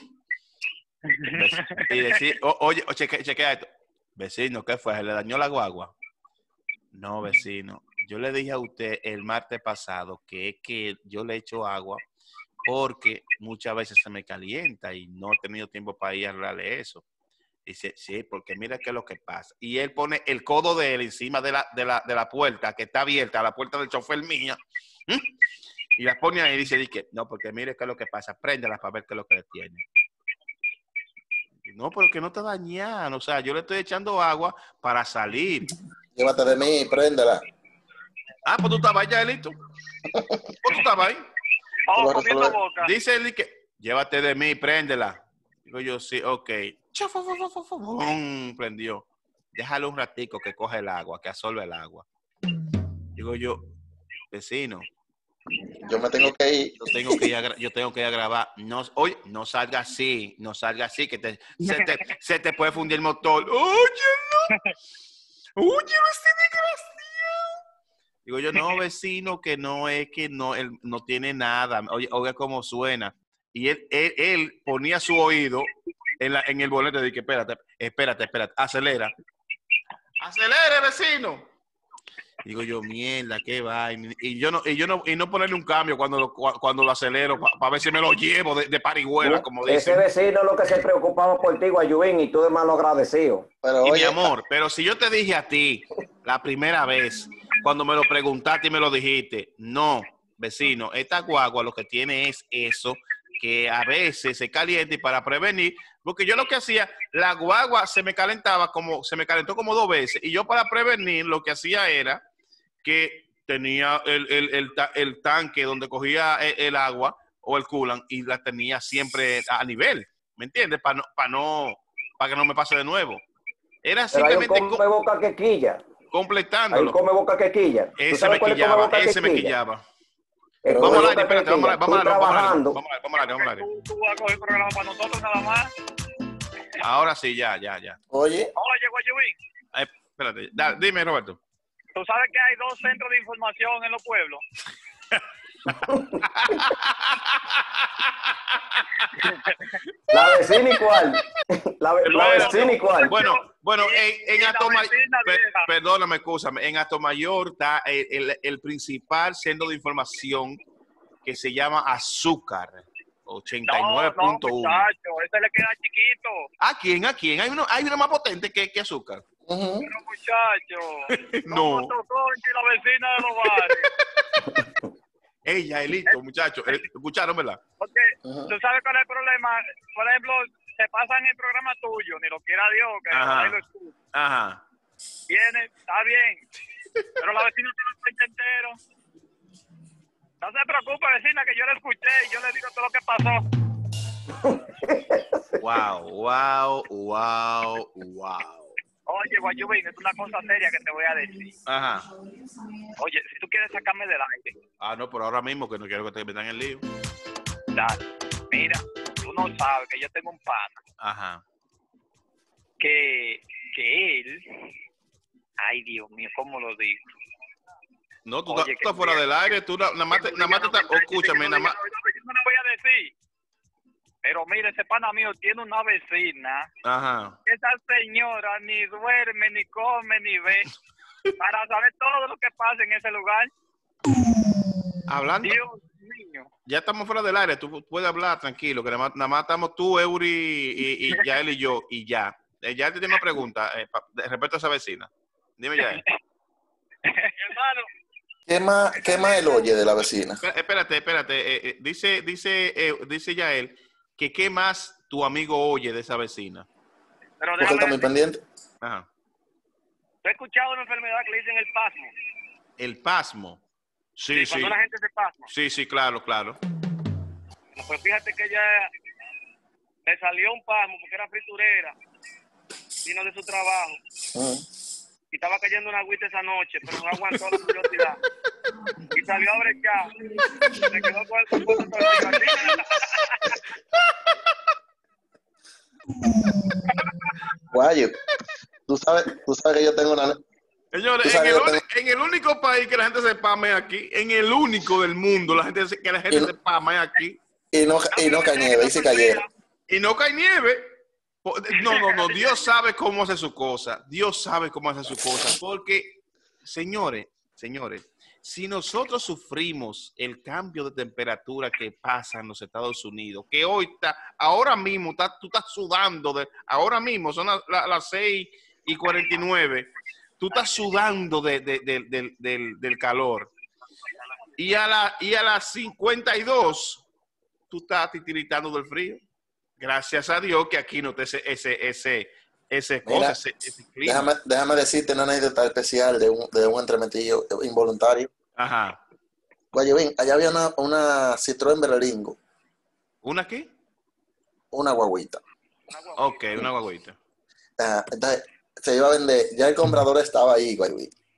Y decir, oh, oye, chequea, chequea esto. Vecino, ¿qué fue? ¿Se le dañó la guagua? No, vecino. Yo le dije a usted el martes pasado que es que yo le echo agua porque muchas veces se me calienta y no he tenido tiempo para ir a arreglarle eso. Dice, sí, porque mira qué es lo que pasa. Y él pone el codo de él encima de la, de la, de la puerta, que está abierta, la puerta del chofer mía, ¿Mm? y la pone ahí y dice, dice, no, porque mire qué es lo que pasa, préndela para ver qué es lo que le tiene. No, pero que no te dañan, o sea, yo le estoy echando agua para salir. Llévate de mí, préndela. Ah, pues tú estabas ahí, ya, listo. Pues tú estabas ahí. Oh, comiendo boca. Dice él que, llévate de mí, préndela. Digo yo, sí, ok. ¡Bum! Prendió. Déjalo un ratico que coge el agua, que absorbe el agua. Digo yo, vecino. Yo me tengo que ir. Yo tengo que ir a, yo tengo que ir a grabar. No, oye, no salga así, no salga así, que te, se, te, se te puede fundir el motor. Óyelo. Óyelo, este desgraciado. Digo yo, no, vecino, que no es que no, él no tiene nada. Oye, oiga cómo suena. Y él, él, él ponía su oído en, la, en el bolete de que espérate, espérate, espérate, acelera. Acelere, vecino. Digo yo, mierda, qué vaina. Y yo no, y yo no, y no ponerle un cambio cuando lo, cuando lo acelero para pa ver si me lo llevo de, de parihuela, como ese dicen. Ese vecino es lo que se preocupaba por ti, Guayubín, y tú de malo agradecido. Pero, Y oye, mi amor, pero si yo te dije a ti la primera vez, cuando me lo preguntaste y me lo dijiste, no, vecino, esta guagua lo que tiene es eso, que a veces se calienta y para prevenir, porque yo lo que hacía, la guagua se me calentaba como, se me calentó como dos veces, y yo para prevenir lo que hacía era que tenía el, el, el, el tanque donde cogía el, el agua o el coolant y la tenía siempre a nivel, ¿me entiendes? Para no, para no, para que no me pase de nuevo. Era Pero hay un simplemente come boca que quilla. completándolo. Hay un come boca que quilla. Ese me quillaba, ese me quillaba. El Vamos come al aire, boca que espérate, vamos al quilla. aire, vamos al Tú aire, vamos al aire, trabajando. vamos al aire, vamos al aire, vamos al aire. Tú, tú vas a coger programa para nosotros nada más. Ahora sí, ya, ya, ya. oye, Oye, Guayubín, Ay, espérate, da, dime, Roberto. tú sabes que hay dos centros de información en los pueblos. La vecina y cuál. La, ve- la vecina y cuál. Bueno, bueno, en, Y en la Atomayor, vecina vieja. perdóname, escúchame, en Atomayor está el, el, el principal centro de información que se llama Azúcar, ochenta y nueve No, no, punto uno. muchacho, ese le queda chiquito. ¿A quién? ¿A quién? Hay uno, hay uno más potente que, que Azúcar. uh-huh. Pero muchacho, No. como Toconchi, la vecina de los bares. Ella, el listo, muchachos. Eh, ¿Escucharon, verdad? Porque Ajá. tú sabes cuál es el problema. Por ejemplo, se pasan el programa tuyo, ni lo quiera Dios, que Ajá. ojalá y lo escuche. Ajá. Viene, está bien, pero la vecina te lo escucha entero. No se preocupe, vecina, que yo la escuché y yo le digo todo lo que pasó. Wow, wow, wow, wow. Oye, Guayubín, es una cosa seria que te voy a decir. Ajá. Oye, si tú quieres sacarme del aire, Ah, no, pero ahora mismo que no quiero que te metan en el lío. dale. Mira, tú no sabes que yo tengo un pana Ajá. que, que él, ay Dios mío, ¿cómo lo digo? No, tú, Oye, estás- tú que estás fuera mira, del aire, tú na- nada más te, nada más te estás- escúchame, nada más. Yo no le voy a decir. Pero mira, ese pana mío tiene una vecina. Ajá. Esa señora ni duerme, ni come, ni ve. para saber todo lo que pasa en ese lugar. Hablando, Dios mío. ya estamos fuera del aire, tú puedes hablar tranquilo, que nada más, nada más estamos tú, Eury, y, y Yael y yo, y ya. Eh, Yael te tiene una pregunta eh, pa- de- respecto a esa vecina. Dime, Yael. Hermano, ¿Qué más, qué más él oye de la vecina? Espé- Espérate, espérate. eh, eh, dice, dice, eh, dice Yael que qué más tu amigo oye de esa vecina. pero Porque él está déjame muy decir, pendiente. Ajá. ¿tú has escuchado una enfermedad que le dicen el pasmo? El pasmo. Sí, sí. Cuando la gente se pasma. Sí, sí, claro, claro. Pues fíjate que ella le salió un pasmo porque era friturera, vino de su trabajo Mm. y estaba cayendo una agüita esa noche, pero no aguantó la curiosidad y salió a brechar. Se quedó con el compuesto todo el día. Guayo, tú sabes, tú sabes que yo tengo una... Señores, Tú en sabes, el, yo uni- tengo- en el único país que la gente se spame es aquí, en el único del mundo la gente se- que la gente Y no- se spame es aquí, Y no, y no cae nieve, y si cayera. y no cae nieve. Po- No, no, no, Dios sabe cómo hace su cosa, Dios sabe cómo hace su cosa, porque, señores, señores, si nosotros sufrimos el cambio de temperatura que pasa en los Estados Unidos, que hoy está, ahora mismo, está, tú estás sudando, de, ahora mismo son las la, las seis y cuarenta y nueve, tú estás sudando de, de- de- del- del, del calor. Y a, la, y a las cincuenta y dos, tú estás titiritando del frío. Gracias a Dios que aquí no te ese, ese, ese, ese cosa, Mira, ese, ese clima. Déjame, déjame decirte una anécdota especial de un, de un entremetillo involuntario. Ajá. Guayo, ven, allá había una, una Citroën Berlingo, ¿Una qué? una guaguita. Ok, una guaguita. Ah, entonces, se iba a vender, ya el comprador estaba ahí, guayo,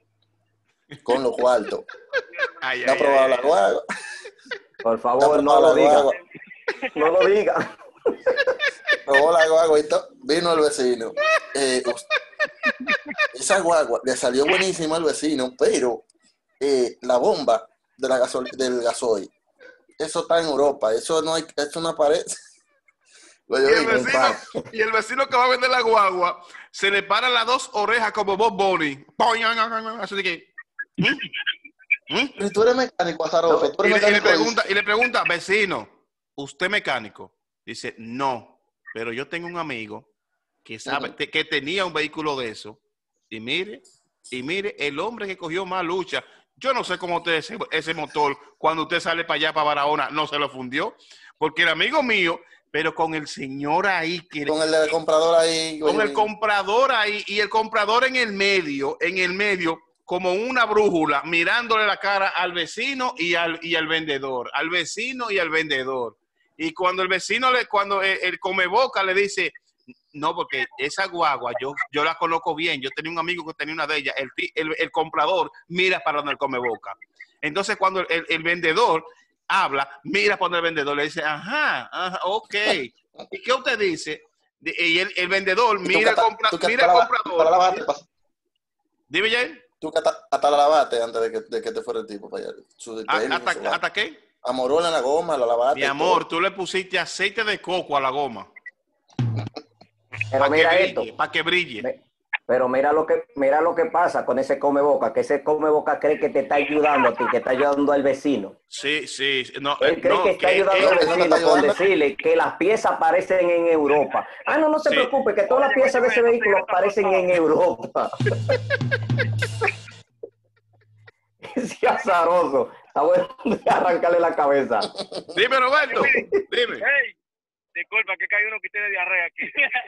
con los cuartos. Ay, Ya ha ay, probado ay, la ay. guagua. Por Ya favor, ha no probado lo la diga. guagua. No lo diga. Probó la guagua y to- vino el vecino. Eh, us- esa guagua le salió buenísima al vecino, pero eh, la bomba de la gasol del gasoil, eso está en Europa, eso no hay, eso no aparece. Guayo, Y el, ven, vecino, y el vecino que va a vender la guagua se le paran las dos orejas como Bob Bunny. Así de que. ¿Mm? ¿Mm? pero tú eres mecánico, azaroso, tú Y, eres le, y le mecánico. pregunta, y le pregunta, vecino, ¿usted mecánico? Dice, no, pero yo tengo un amigo que sabe Ujú. que, que tenía un vehículo de eso. Y mire, y mire, el hombre que cogió más lucha. Yo no sé cómo usted ese, ese motor, cuando usted sale para allá, para Barahona, no se lo fundió. Porque el amigo mío, pero con el señor ahí, que, Con el del comprador ahí. con guayo, el comprador ahí, y el comprador en el medio, en el medio, como una brújula, mirándole la cara al vecino y al, y al vendedor, al vecino y al vendedor. Y cuando el vecino, le, cuando el, el come boca le dice, no, porque esa guagua, yo, yo la conozco bien, yo tenía un amigo que tenía una de ellas, el, ti- el, el comprador mira para donde el come boca. Entonces cuando el, el vendedor habla, mira para donde el vendedor le dice, ajá, ajá, ok. ¿Y qué usted dice? Y el, el vendedor Y tú mira, el, que compra, tú que mira hasta el la- hasta la comprador. lavaste, pa- Dime, Jair. Tú que hasta, hasta la lavaste antes de que, de que te fuera el tipo para allá. Su ¿A- tenis, su ¿Hasta, vaina. ¿Hasta qué? Amorola en la goma, la lavaste. Mi y amor, todo. tú le pusiste aceite de coco a la goma. Pero Para que mira esto. brille, para que brille. Me- Pero mira lo que mira lo que pasa con ese come boca, que ese come boca cree que te está ayudando a ti, que está ayudando al vecino. Sí, sí, no, Él eh, cree no, que está que- ayudando eh, al él no te vecino está con ayudando. decirle que las piezas aparecen en Europa. Ah, no, no se Sí. preocupe, que todas las piezas de ese vehículo aparecen en Europa. Ese azaroso. Está bueno de arrancarle la cabeza. Dime, Roberto, dime. Hey, disculpa, que hay uno que tiene diarrea aquí.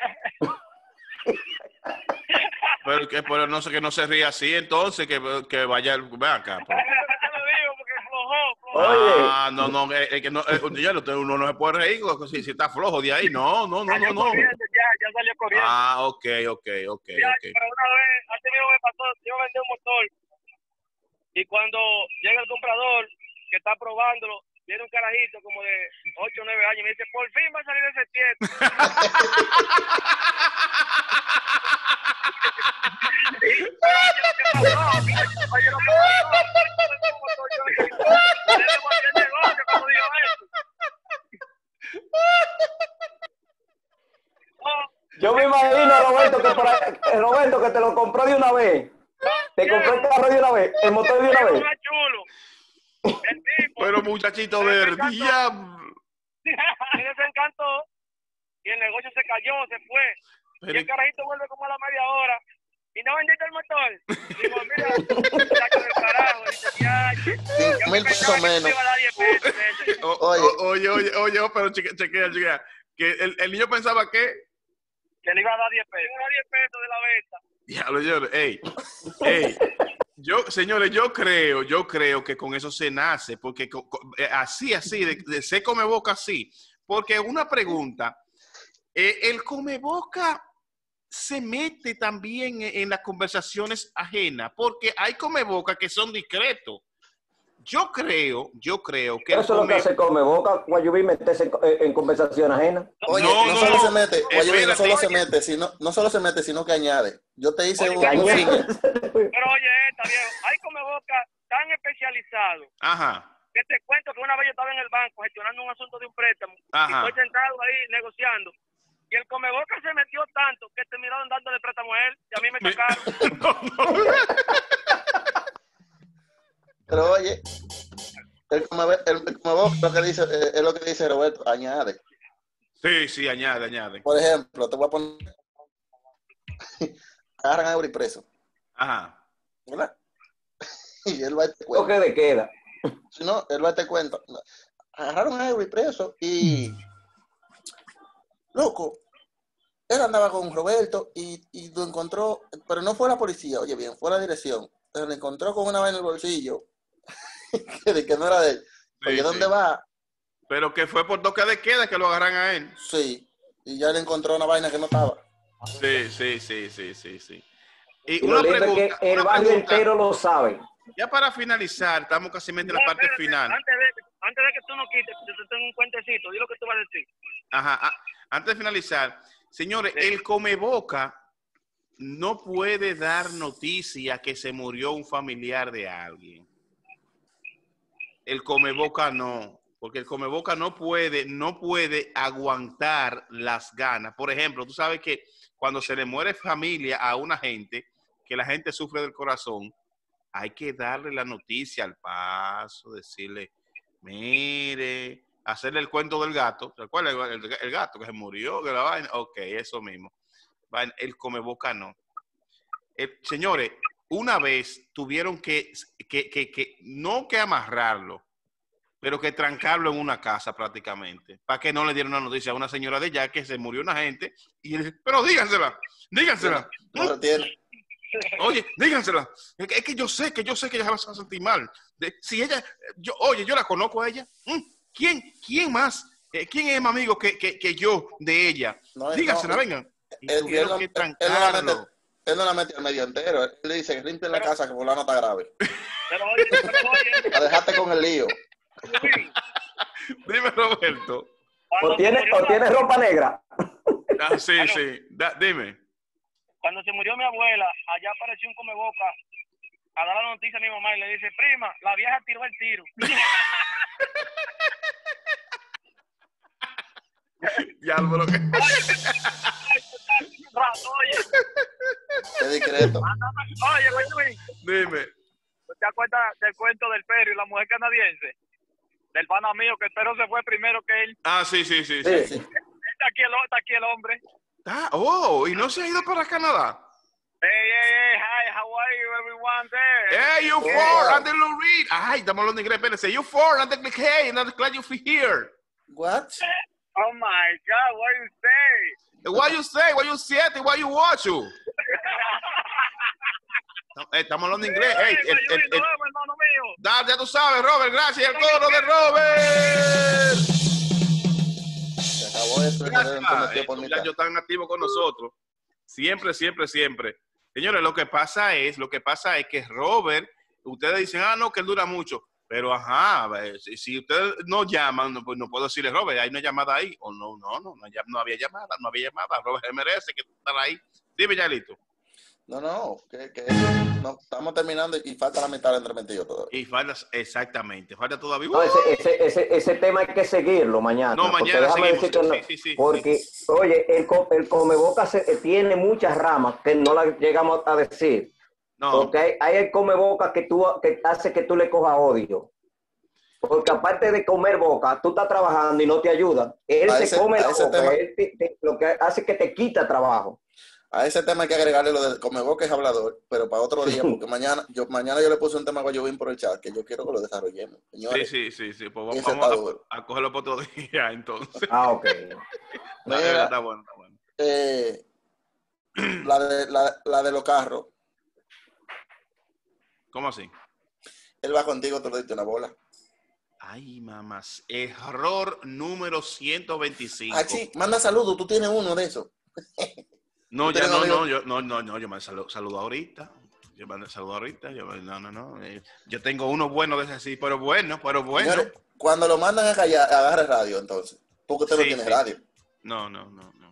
Pero, que, pero no sé, que no se ríe así, entonces, que, que vaya, ve acá. Pues. Te lo digo porque flojó, flojó. Oye. Ah, no, no, eh, eh, que no, eh, ya no, uno no se puede reír si, si está flojo de ahí. No, no, no, no, Salió no. corriendo, ya, ya salió corriendo. Ah, ok, ok, ok, Ya, ok. pero una vez, así mismo me pasó, yo vendí un motor y cuando llega el comprador que está probándolo, viene un carajito como de ocho o nueve años y me dice, por fin va a salir ese tieto. Y, pero oye lo que pasó, oye lo que pasó, yo le devolví el negocio cuando dijo eso. Oh, Yo me imagino, Roberto, que, por ahí- Roberto, que te lo compró de una vez. Te compré el carro de una vez, el motor de una Era vez. más chulo. El tipo. Pero muchachito Se del desencantó. diablo. Se desencantó y el negocio se cayó, se fue. Y Pero, el carajito vuelve como a la media hora. Y no vendiste el motor. Digo, mira, muchacho del carajo. Dice, ya, Cinco yo mil pensaba pesos que menos. me iba a dar diez pesos. ese. o- Oye. o- oye, oye, oye, oh, pero chequea, chequea, chequea. Que el, el niño pensaba que. Que le iba a dar diez pesos. Le iba a dar diez pesos de la venta. Diablo, yo, ey, ey. Yo, señores, yo creo, yo creo que con eso se nace, porque co- co- eh, así, así, de, de se come boca así. Porque una pregunta, eh, el come boca se mete también en, en las conversaciones ajenas, porque hay come boca que son discretos. Yo creo, yo creo que Pero el eso es lo que come- hace come boca, Guayubí, meterse en, en- en conversación ajena. Oye, No, no, no, solo no. se mete, oye, no Espérate. solo se mete, sino, no solo se mete, sino que añade. Yo te hice Oye, un, que un Añade. finger. Pero oye, esta viejo, hay come boca tan especializado Ajá, que te cuento que una vez yo estaba en el banco gestionando un asunto de un préstamo Ajá. y estoy sentado ahí negociando y el come boca se metió tanto que terminaron dándole préstamo a él y a mí me Me- sacaron. no, no. Pero oye, el come, el, el come boca lo que dice, eh, es lo que dice Roberto, añade. Sí, sí, añade, añade. Por ejemplo, te voy a poner. Agarran a Eury preso, Ajá. ¿verdad? Y él va a te cuenta. Toque de queda. Si no, él va a te cuenta. Agarraron a Eury preso y. Loco, él andaba con Roberto y, y lo encontró, pero no fue la policía, oye bien, fue la dirección. Pero lo encontró con una vaina en el bolsillo, que, de que no era de él. Oye, Sí, ¿dónde sí. va? Pero que fue por toque de queda que lo agarran a él. Sí. Y ya le encontró una vaina que no estaba. Sí, sí, sí, sí, sí, sí. Y Y lo una lindo es pregunta, que el una barrio pregunta, entero lo sabe. ya para finalizar, estamos casi en la No, parte espérate, final. Antes de, antes de que tú no quites, yo te tengo un cuentecito, di lo que tú vas a decir. Ajá, ah, antes de finalizar, señores, el come boca no puede dar noticia que se murió un familiar de alguien. El come boca no, porque el come boca no puede, no puede aguantar las ganas. Por ejemplo, tú sabes que cuando se le muere familia a una gente, que la gente sufre del corazón, hay que darle la noticia al paso, decirle, mire, hacerle el cuento del gato. ¿Se acuerdan? El, el, el gato que se murió, que la vaina. Ok, eso mismo. Vaina, el come boca no. Eh, señores, una vez tuvieron que, que, que, que, no que amarrarlo, pero que trancarlo en una casa prácticamente, para que no le dieran una noticia a una señora de allá que se murió una gente, y él dice, pero dígansela, dígansela. No lo tiene. Oye, dígansela. Es que, es que yo sé, que yo sé que ella se va a sentir mal. De, si ella, yo, oye, yo la conozco a ella. ¿Quién, quién más? Eh, ¿Quién es más amigo que, que, que yo de ella? No, Dígansela, no, vengan. Y Él, él tuvieron no, que él no la trancarlo. mete, él no la mete al medio entero. Él le dice que limpie la casa que fulano está grave. Pero oye, pero oye, La dejaste con el lío. Luis, Dime, Roberto. cuando O tiene, se murió o tiene mi- ropa negra. Ah, sí, Aló. sí. Da, dime. Cuando se murió mi abuela, allá apareció un come boca a dar la noticia a mi mamá y le dice, prima, la vieja tiró el tiro. Ya, pero que... Oye, Qué discreto. oye, pues, Luis, Dime. ¿tú te acuerdas del cuento del perro y la mujer canadiense? Del pana mío, que el perro se fue primero que él. Ah, sí, sí, sí. sí. Sí. Está aquí el, está aquí el hombre. Ah, oh, y no se ha ido para Canadá. Hey, hey, hey, hi, how are you, everyone there? Hey, you Yeah. four, and the Lou Reed. Ay, estamos hablando inglés, espérense. You four, and the hey, and I'm glad you're here. What? Oh my God, what you say? What you say, what you siete, what you watch you. No, eh, estamos hablando inglés. Hey, el, el, el, Nos vemos, hermano mío. da, ya tú sabes, Robert, gracias. El coro de Robert. Se acabó esto y se le prometió por Estos mitad. muchachos están activos con nosotros. Siempre, siempre, siempre. Señores, lo que pasa es, lo que pasa es que Robert, ustedes dicen, ah, no, que él dura mucho. Pero, ajá, si, si ustedes no llaman, no, pues no puedo decirle, Robert, hay una llamada ahí. O no, no, no, no, no había llamada, no había llamada. Robert merece que estar ahí. Dime, ya listo. No, no, que, que no, estamos terminando y falta la mitad del entremetido todavía. Y falta, exactamente, falta todavía. No, ese, ese, ese, ese tema hay que seguirlo mañana. No, porque mañana déjame seguimos. decirte una- Sí, sí, sí, porque, sí. oye, el, co- el Comeboca se, tiene muchas ramas que no las llegamos a decir. No. Porque hay, hay el come boca que, tú, que hace que tú le cojas odio. Porque aparte de comer boca, tú estás trabajando y no te ayuda. Él A se ese- come a la ese boca, tema- él te- te- lo que hace que te quita trabajo. A ese tema hay que agregarle lo de come boca es hablador, pero para otro día, porque mañana yo mañana yo le puse un tema a Guayobín por el chat, que yo quiero que lo desarrollemos. Sí, Señores, sí, sí, sí. Pues ese vamos está a, duro. a cogerlo por otro día, entonces. Ah, ok. Mira, Está bueno, está bueno. eh, la, de, la, la de los carros, ¿Cómo así? él va contigo, te lo diste una bola. Ay, mamás. Error número ciento veinticinco. Ah, sí, manda saludos, tú tienes uno de esos. No, ¿Tú ya tienes no, amigo? no, yo, no, no, no, yo me saludo, saludo ahorita. Yo me saludo ahorita. Yo, no, no, no. eh, Yo tengo uno bueno de ese sí, pero bueno, pero bueno. Señores, cuando lo mandan a callar, agarre radio entonces. Porque usted no Sí, tiene sí. radio. No, no, no, no.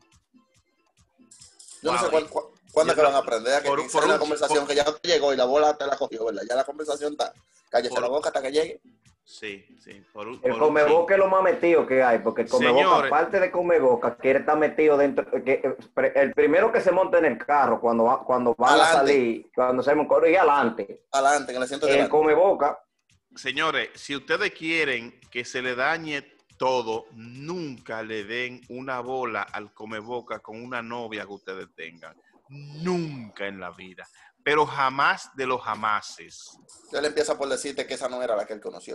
Yo no sé Wow, cuándo, cu- cuándo yo que van a no- aprender a que por- que por sea una un- conversación por- que ya te llegó y la bola te la cogió, ¿verdad? Ya la conversación está. Cállese por- la boca hasta que llegue. Sí, sí. Por un, El por un come chin. boca es lo más metido que hay, porque el come boca, Señores. aparte de come boca, quiere estar metido dentro. Que, el primero que se monta en el carro cuando va, cuando van a Adelante. salir, cuando se monta y adelante. Adelante, en el asiento de El adelante. come boca. Señores, si ustedes quieren que se le dañe todo, nunca le den una bola al comeboca con una novia que ustedes tengan. Nunca en la vida. Pero jamás de los jamases. Él empieza por decirte que esa no era la que él conoció.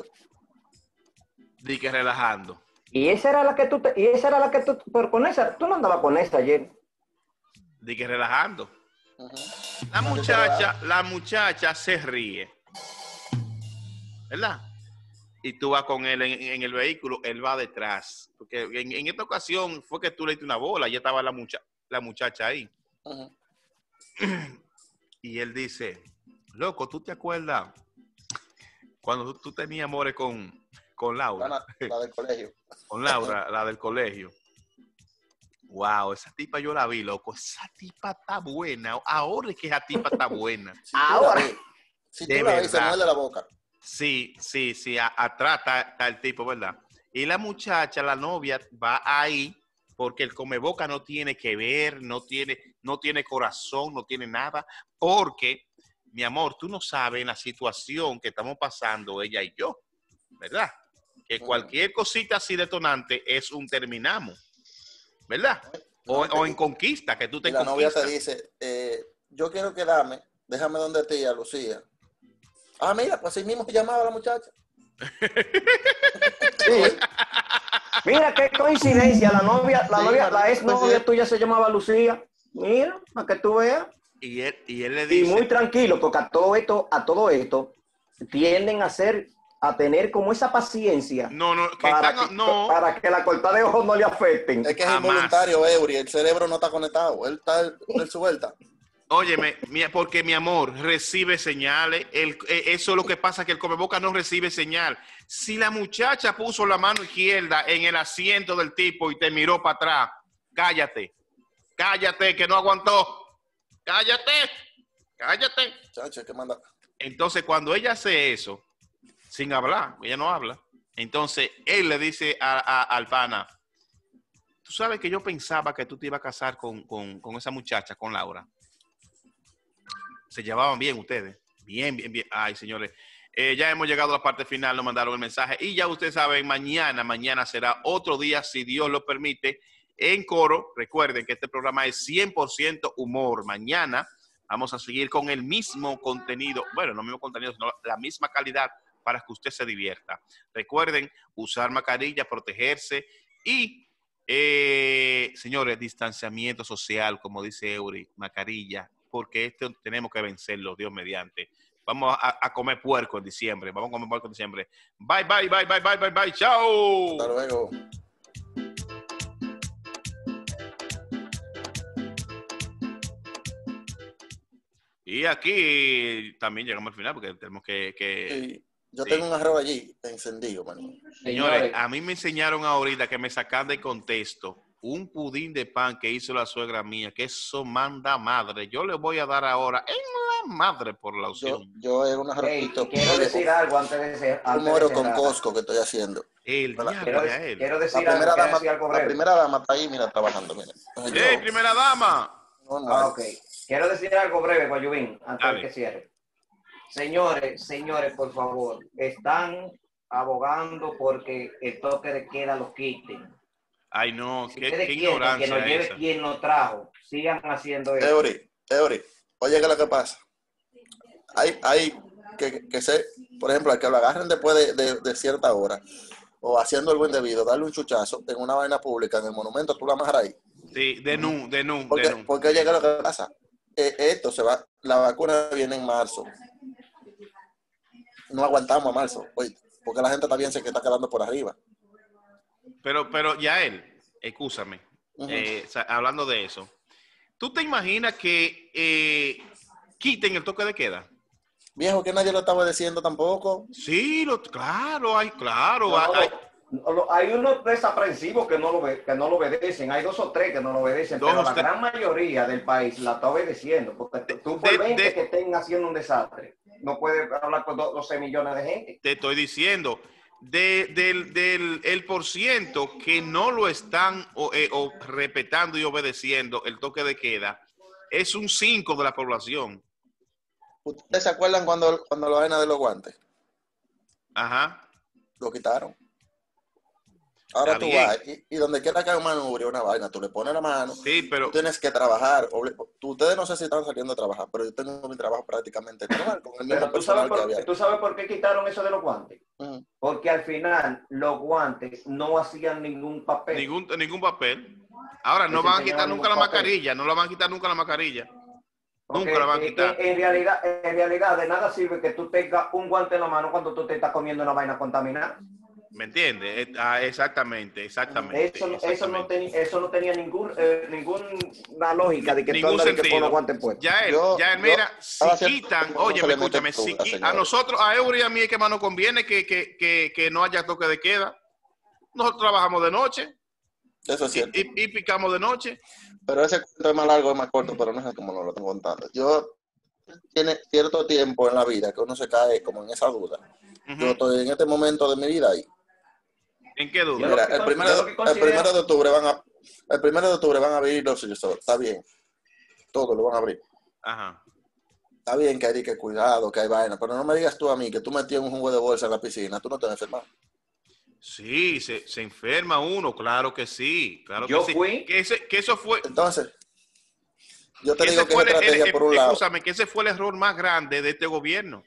Di que relajando. Y esa era la que tú, te, y esa era la que tú, pero con esa, tú no andabas con esa ayer. Di que relajando. Ujú. La muchacha, la muchacha se ríe. ¿Verdad? Y tú vas con él en, en el vehículo, él va detrás. Porque en, en esta ocasión fue que tú le diste una bola, ya estaba la, mucha, la muchacha ahí. Ujú. Y él dice, loco, ¿tú te acuerdas cuando tú, tú tenías amores con, con Laura? La, la del colegio. Con Laura, la del colegio. Wow, esa tipa yo la vi, loco. Esa tipa está buena. Ahora es que esa tipa está buena. Si tú la Ahora. ves, si De tú la ves, se verdad. muerde la boca. Sí, sí, sí, a- atrás está, está el tipo, ¿verdad? Y la muchacha, la novia, va ahí porque el comeboca no tiene que ver, no tiene, no tiene corazón, no tiene nada, porque, mi amor, tú no sabes la situación que estamos pasando ella y yo, ¿verdad? Que cualquier cosita así detonante es un terminamos, ¿verdad? O, No, o te- en conquista, que tú te Y la novia te conquistas. dice, eh, yo quiero quedarme, déjame donde ti, a Lucía. Ah, mira, pues así mismo se llamaba la muchacha. Sí. Mira qué coincidencia, la novia, la Sí, novia, la maldita ex novia coincidencia. tuya se llamaba Lucía. Mira, para que tú veas. Y él, y él le Y dice, muy tranquilo, porque a todo esto, a todo esto, tienden a ser, a tener como esa paciencia no, no, que para, están, que, no. para que la cortada de ojos no le afecten. Es que es Jamás. involuntario, Eury, el cerebro no está conectado, él está en su vuelta. Óyeme, mi- porque mi amor recibe señales. El- eh, eso es lo que pasa, que el comeboca no recibe señal. Si la muchacha puso la mano izquierda en el asiento del tipo y te miró para atrás, cállate, cállate, que no aguantó. Cállate, cállate. Chacho, que manda. Entonces, cuando ella hace eso, sin hablar, ella no habla, entonces él le dice a, a- al pana, tú sabes que yo pensaba que tú te ibas a casar con, con- con esa muchacha, con Laura. Se llevaban bien ustedes. Bien, bien, bien. Ay, señores. Eh, ya hemos llegado a la parte final, nos mandaron el mensaje. Y ya ustedes saben, mañana, mañana será otro día, si Dios lo permite, en Coro. Recuerden que este programa es cien por ciento humor. Mañana vamos a seguir con el mismo contenido. Bueno, no el mismo contenido, sino la misma calidad para que usted se divierta. Recuerden usar mascarilla, protegerse y, eh, señores, distanciamiento social, como dice Eury, mascarilla, porque esto tenemos que vencerlo, Dios mediante. Vamos a, a comer puerco en diciembre. Vamos a comer puerco en diciembre. Bye, bye, bye, bye, bye, bye, bye. Chao. Hasta luego. Y aquí también llegamos al final porque tenemos que... que- Sí, yo Sí. tengo un arroz allí encendido, man. Señores, Señores, a mí me enseñaron ahorita que me sacan de contexto un pudín de pan que hizo la suegra mía, que eso manda madre. Yo le voy a dar ahora en la madre por la Yo, opción. yo era un hey, arrojito. quiero decir algo antes de ser. Un antes de moro con cerrar. Costco que estoy haciendo. El Hola. diablo Quiero, de a él. quiero La decir algo, primera, quiero dama, decir algo la breve. primera dama está ahí, mira, trabajando, mira. Entonces, ¡Ey, yo, primera dama! normal. Ah, ok. Quiero decir algo breve, Guayubín, antes Dale. de que cierre. Señores, señores, por favor, están abogando porque el toque de queda lo quiten. Ay, no, Si qué, ustedes qué quieren que ignorancia nos lleve esa. quien nos trajo, sigan haciendo eso. Eury, Eury, oye, ¿qué es lo que pasa? Hay, hay que, que ser, por ejemplo, al que lo agarren después de, de, de cierta hora o haciendo algo indebido, darle un chuchazo en una vaina pública, en el monumento, tú la amarras ahí. Sí, de nu, de nu, de Porque, nu. porque oye, ¿qué es lo que pasa? Eh, esto se va, la vacuna viene en marzo. No aguantamos a marzo, oye, porque la gente también se que está quedando por arriba. Pero, pero ya él, escúchame, Ujú. eh, o sea, hablando de eso, ¿tú te imaginas que eh, quiten el toque de queda? Viejo, que nadie lo está obedeciendo tampoco. Sí, lo, claro, hay, claro, No, hay, no, no, hay unos desaprensivos que no, lo, que no lo obedecen, hay dos o tres que no lo obedecen, Dos pero o la tres. gran mayoría del país la está obedeciendo, porque tú por De- veinte de- que estén haciendo un desastre, no puedes hablar con doce millones de gente. te estoy diciendo, de- del, del el por ciento que no lo están o, eh, o respetando y obedeciendo el toque de queda, es un cinco de la población. ¿Ustedes se acuerdan cuando, cuando la vaina de los guantes? Ajá. Lo quitaron. Ahora Está tú bien. vas y, y donde quiera que hay un manubrio, una vaina, tú le pones la mano, Sí, pero tú tienes que trabajar. obli- tú- ustedes no sé si están saliendo a trabajar, pero yo tengo mi trabajo prácticamente normal, con el mismo Pero tú sabes, personal que por, había. tú sabes por qué quitaron eso de los guantes. Ujú. Porque al final los guantes no hacían ningún papel. ningún, ningún papel. Ahora, no Desempeñaban van a quitar nunca la ningún papel. mascarilla, no la van a quitar nunca la mascarilla. Porque, Nunca la van a eh, quitar. En, en realidad, en realidad, de nada sirve que tú tengas un guante en la mano cuando tú te estás comiendo una vaina contaminada. ¿Me entiendes? Eh, ah, exactamente, exactamente. Eso, no- eso, no, exactamente. tenía, eso no tenía ningún, eh, ninguna lógica de que tú Ningún andas de que sentido. con los guantes puestos. Ya él, Yo- ya él, yo- mira, si ahora sí, quitan, no oye, se le escúchame, mete si duda, qui- a señores. nosotros, a Eury y a mí es que más nos conviene que, que, que, que no haya toque de queda. Nosotros trabajamos de noche Eso es y, cierto. y- y picamos de noche. Pero ese cuento es más largo, es más corto, pero no sé cómo no lo tengo contando. Yo tiene cierto tiempo en la vida que uno se cae como en esa duda. Ujú. Yo estoy en este momento de mi vida ahí. ¿En qué duda? Yo Mira, lo que el con- primero, yo lo que el considero- primero de octubre van a el primero de octubre van a abrir los sellos. Está bien. Todo lo van a abrir. Ajá. Está bien que hay que cuidado, que hay vaina, pero no me digas tú a mí que tú metías un jugo de bolsa en la piscina, tú no te vas a enfermar. Sí, se, se enferma uno, claro que sí. Claro Yo que sí. fui. Que, ese, que eso fue. Entonces, yo te que digo ese que es fue el- el- estrategia el- por un lado. Escúchame, que ese fue el error más grande de este gobierno.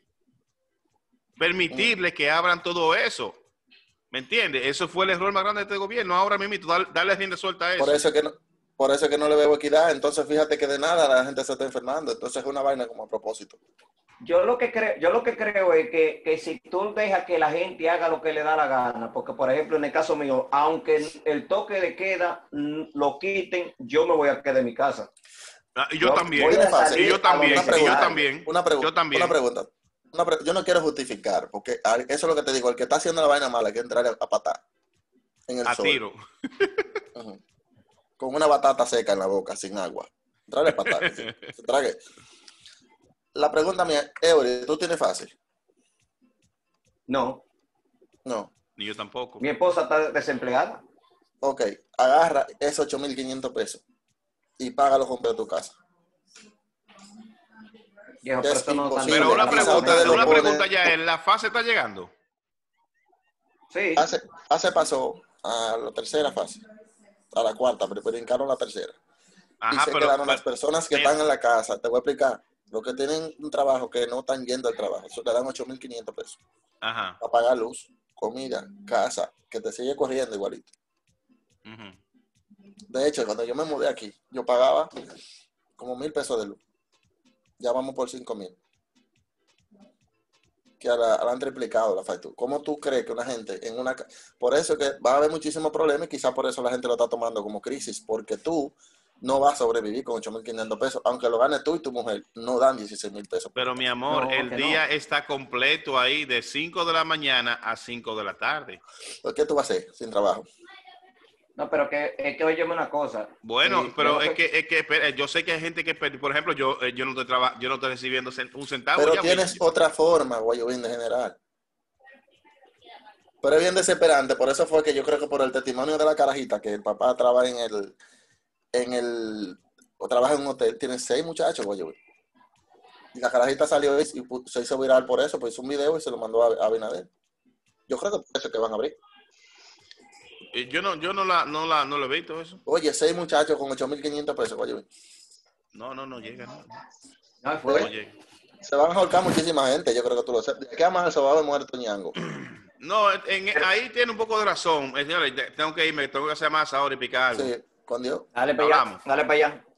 Permitirle que abran todo eso. ¿Me entiendes? Eso fue el error más grande de este gobierno. Ahora mismo, darle, darle rienda suelta a eso. Por eso que no, por eso que no le veo equidad. Entonces, fíjate que de nada la gente se está enfermando. Entonces, es una vaina como a propósito. Yo lo que creo, yo lo que creo es que, que si tú dejas que la gente haga lo que le da la gana, porque por ejemplo en el caso mío, aunque el, el toque de queda mm, lo quiten, yo me voy a quedar en mi casa. Ah, y yo Yo también. voy a Y yo salir también. a Y lo yo necesario. también. Una, pregu- Yo también. una pregunta. Una pre- yo no quiero justificar, porque a- eso es lo que te digo. El que está haciendo la vaina mala hay que entrar a, a patar en el A sol. tiro. Ujú. Con una batata seca en la boca, sin agua. Entrarle a patar. que se- se trague. La pregunta mía, Eury, ¿tú tienes fácil? No, No. Ni yo tampoco. mi esposa está desempleada. Ok, agarra esos ocho mil quinientos pesos y págalo compra de tu casa. Viejo, Es pero eso no está- imposible. Pero una Quizá pregunta, ustedes lo una ponen- pregunta ya, ¿la fase está llegando? Sí, Hace, hace pasó a la tercera fase, a la cuarta, pero brincaron la tercera. Ajá, y se pero, quedaron pero- las personas que pero- están en la casa. Te voy a explicar. Los que tienen un trabajo que no están yendo al trabajo, eso te dan ocho mil quinientos pesos. Ajá. Para pagar luz, comida, casa, que te sigue corriendo igualito. Ujú. De hecho, cuando yo me mudé aquí, yo pagaba como mil pesos de luz. Ya vamos por cinco mil. Que ahora, ahora han triplicado la factura. ¿Cómo tú crees que una gente en una... ca- Por eso que va a haber muchísimos problemas y quizás por eso la gente lo está tomando como crisis, porque tú no vas a sobrevivir con ocho mil quinientos pesos, aunque lo ganes tú y tu mujer, no dan dieciséis mil pesos. Pero mi amor, No, el que día no. está completo ahí de cinco de la mañana a cinco de la tarde. ¿Por qué tú vas a hacer sin trabajo? no, pero que, es que óyeme una cosa. Bueno, Sí, pero yo es lo que, es que espera, yo sé que hay gente que, por ejemplo, yo, eh, yo no estoy traba- yo no estoy recibiendo cen- un centavo. Pero ya, tienes güey. otra forma, Guayobín, de general. Pero es bien desesperante, por eso fue que yo creo que por el testimonio de la carajita, que el papá trabaja en el, en el, o trabaja en un hotel, tiene seis muchachos, güey. Y la carajita salió y, y se hizo viral por eso, pues hizo un video y se lo mandó a, a Abinader. Yo creo que por eso es que van a abrir. Yo no, yo no la, no la, no lo he visto eso. Oye, seis muchachos con ocho mil quinientos pesos, güey. No, no, no llega. No, No, fue. no llega. Se van a ahorcar muchísima gente, yo creo que tú lo sabes. ¿De qué a marzo va a haber muerto Ñango? No, en, ahí tiene un poco de razón. Eh, Señores, tengo que irme, tengo que hacer más ahora y picar algo. Sí, con Dios. Dale para allá, Hablamos. dale para allá.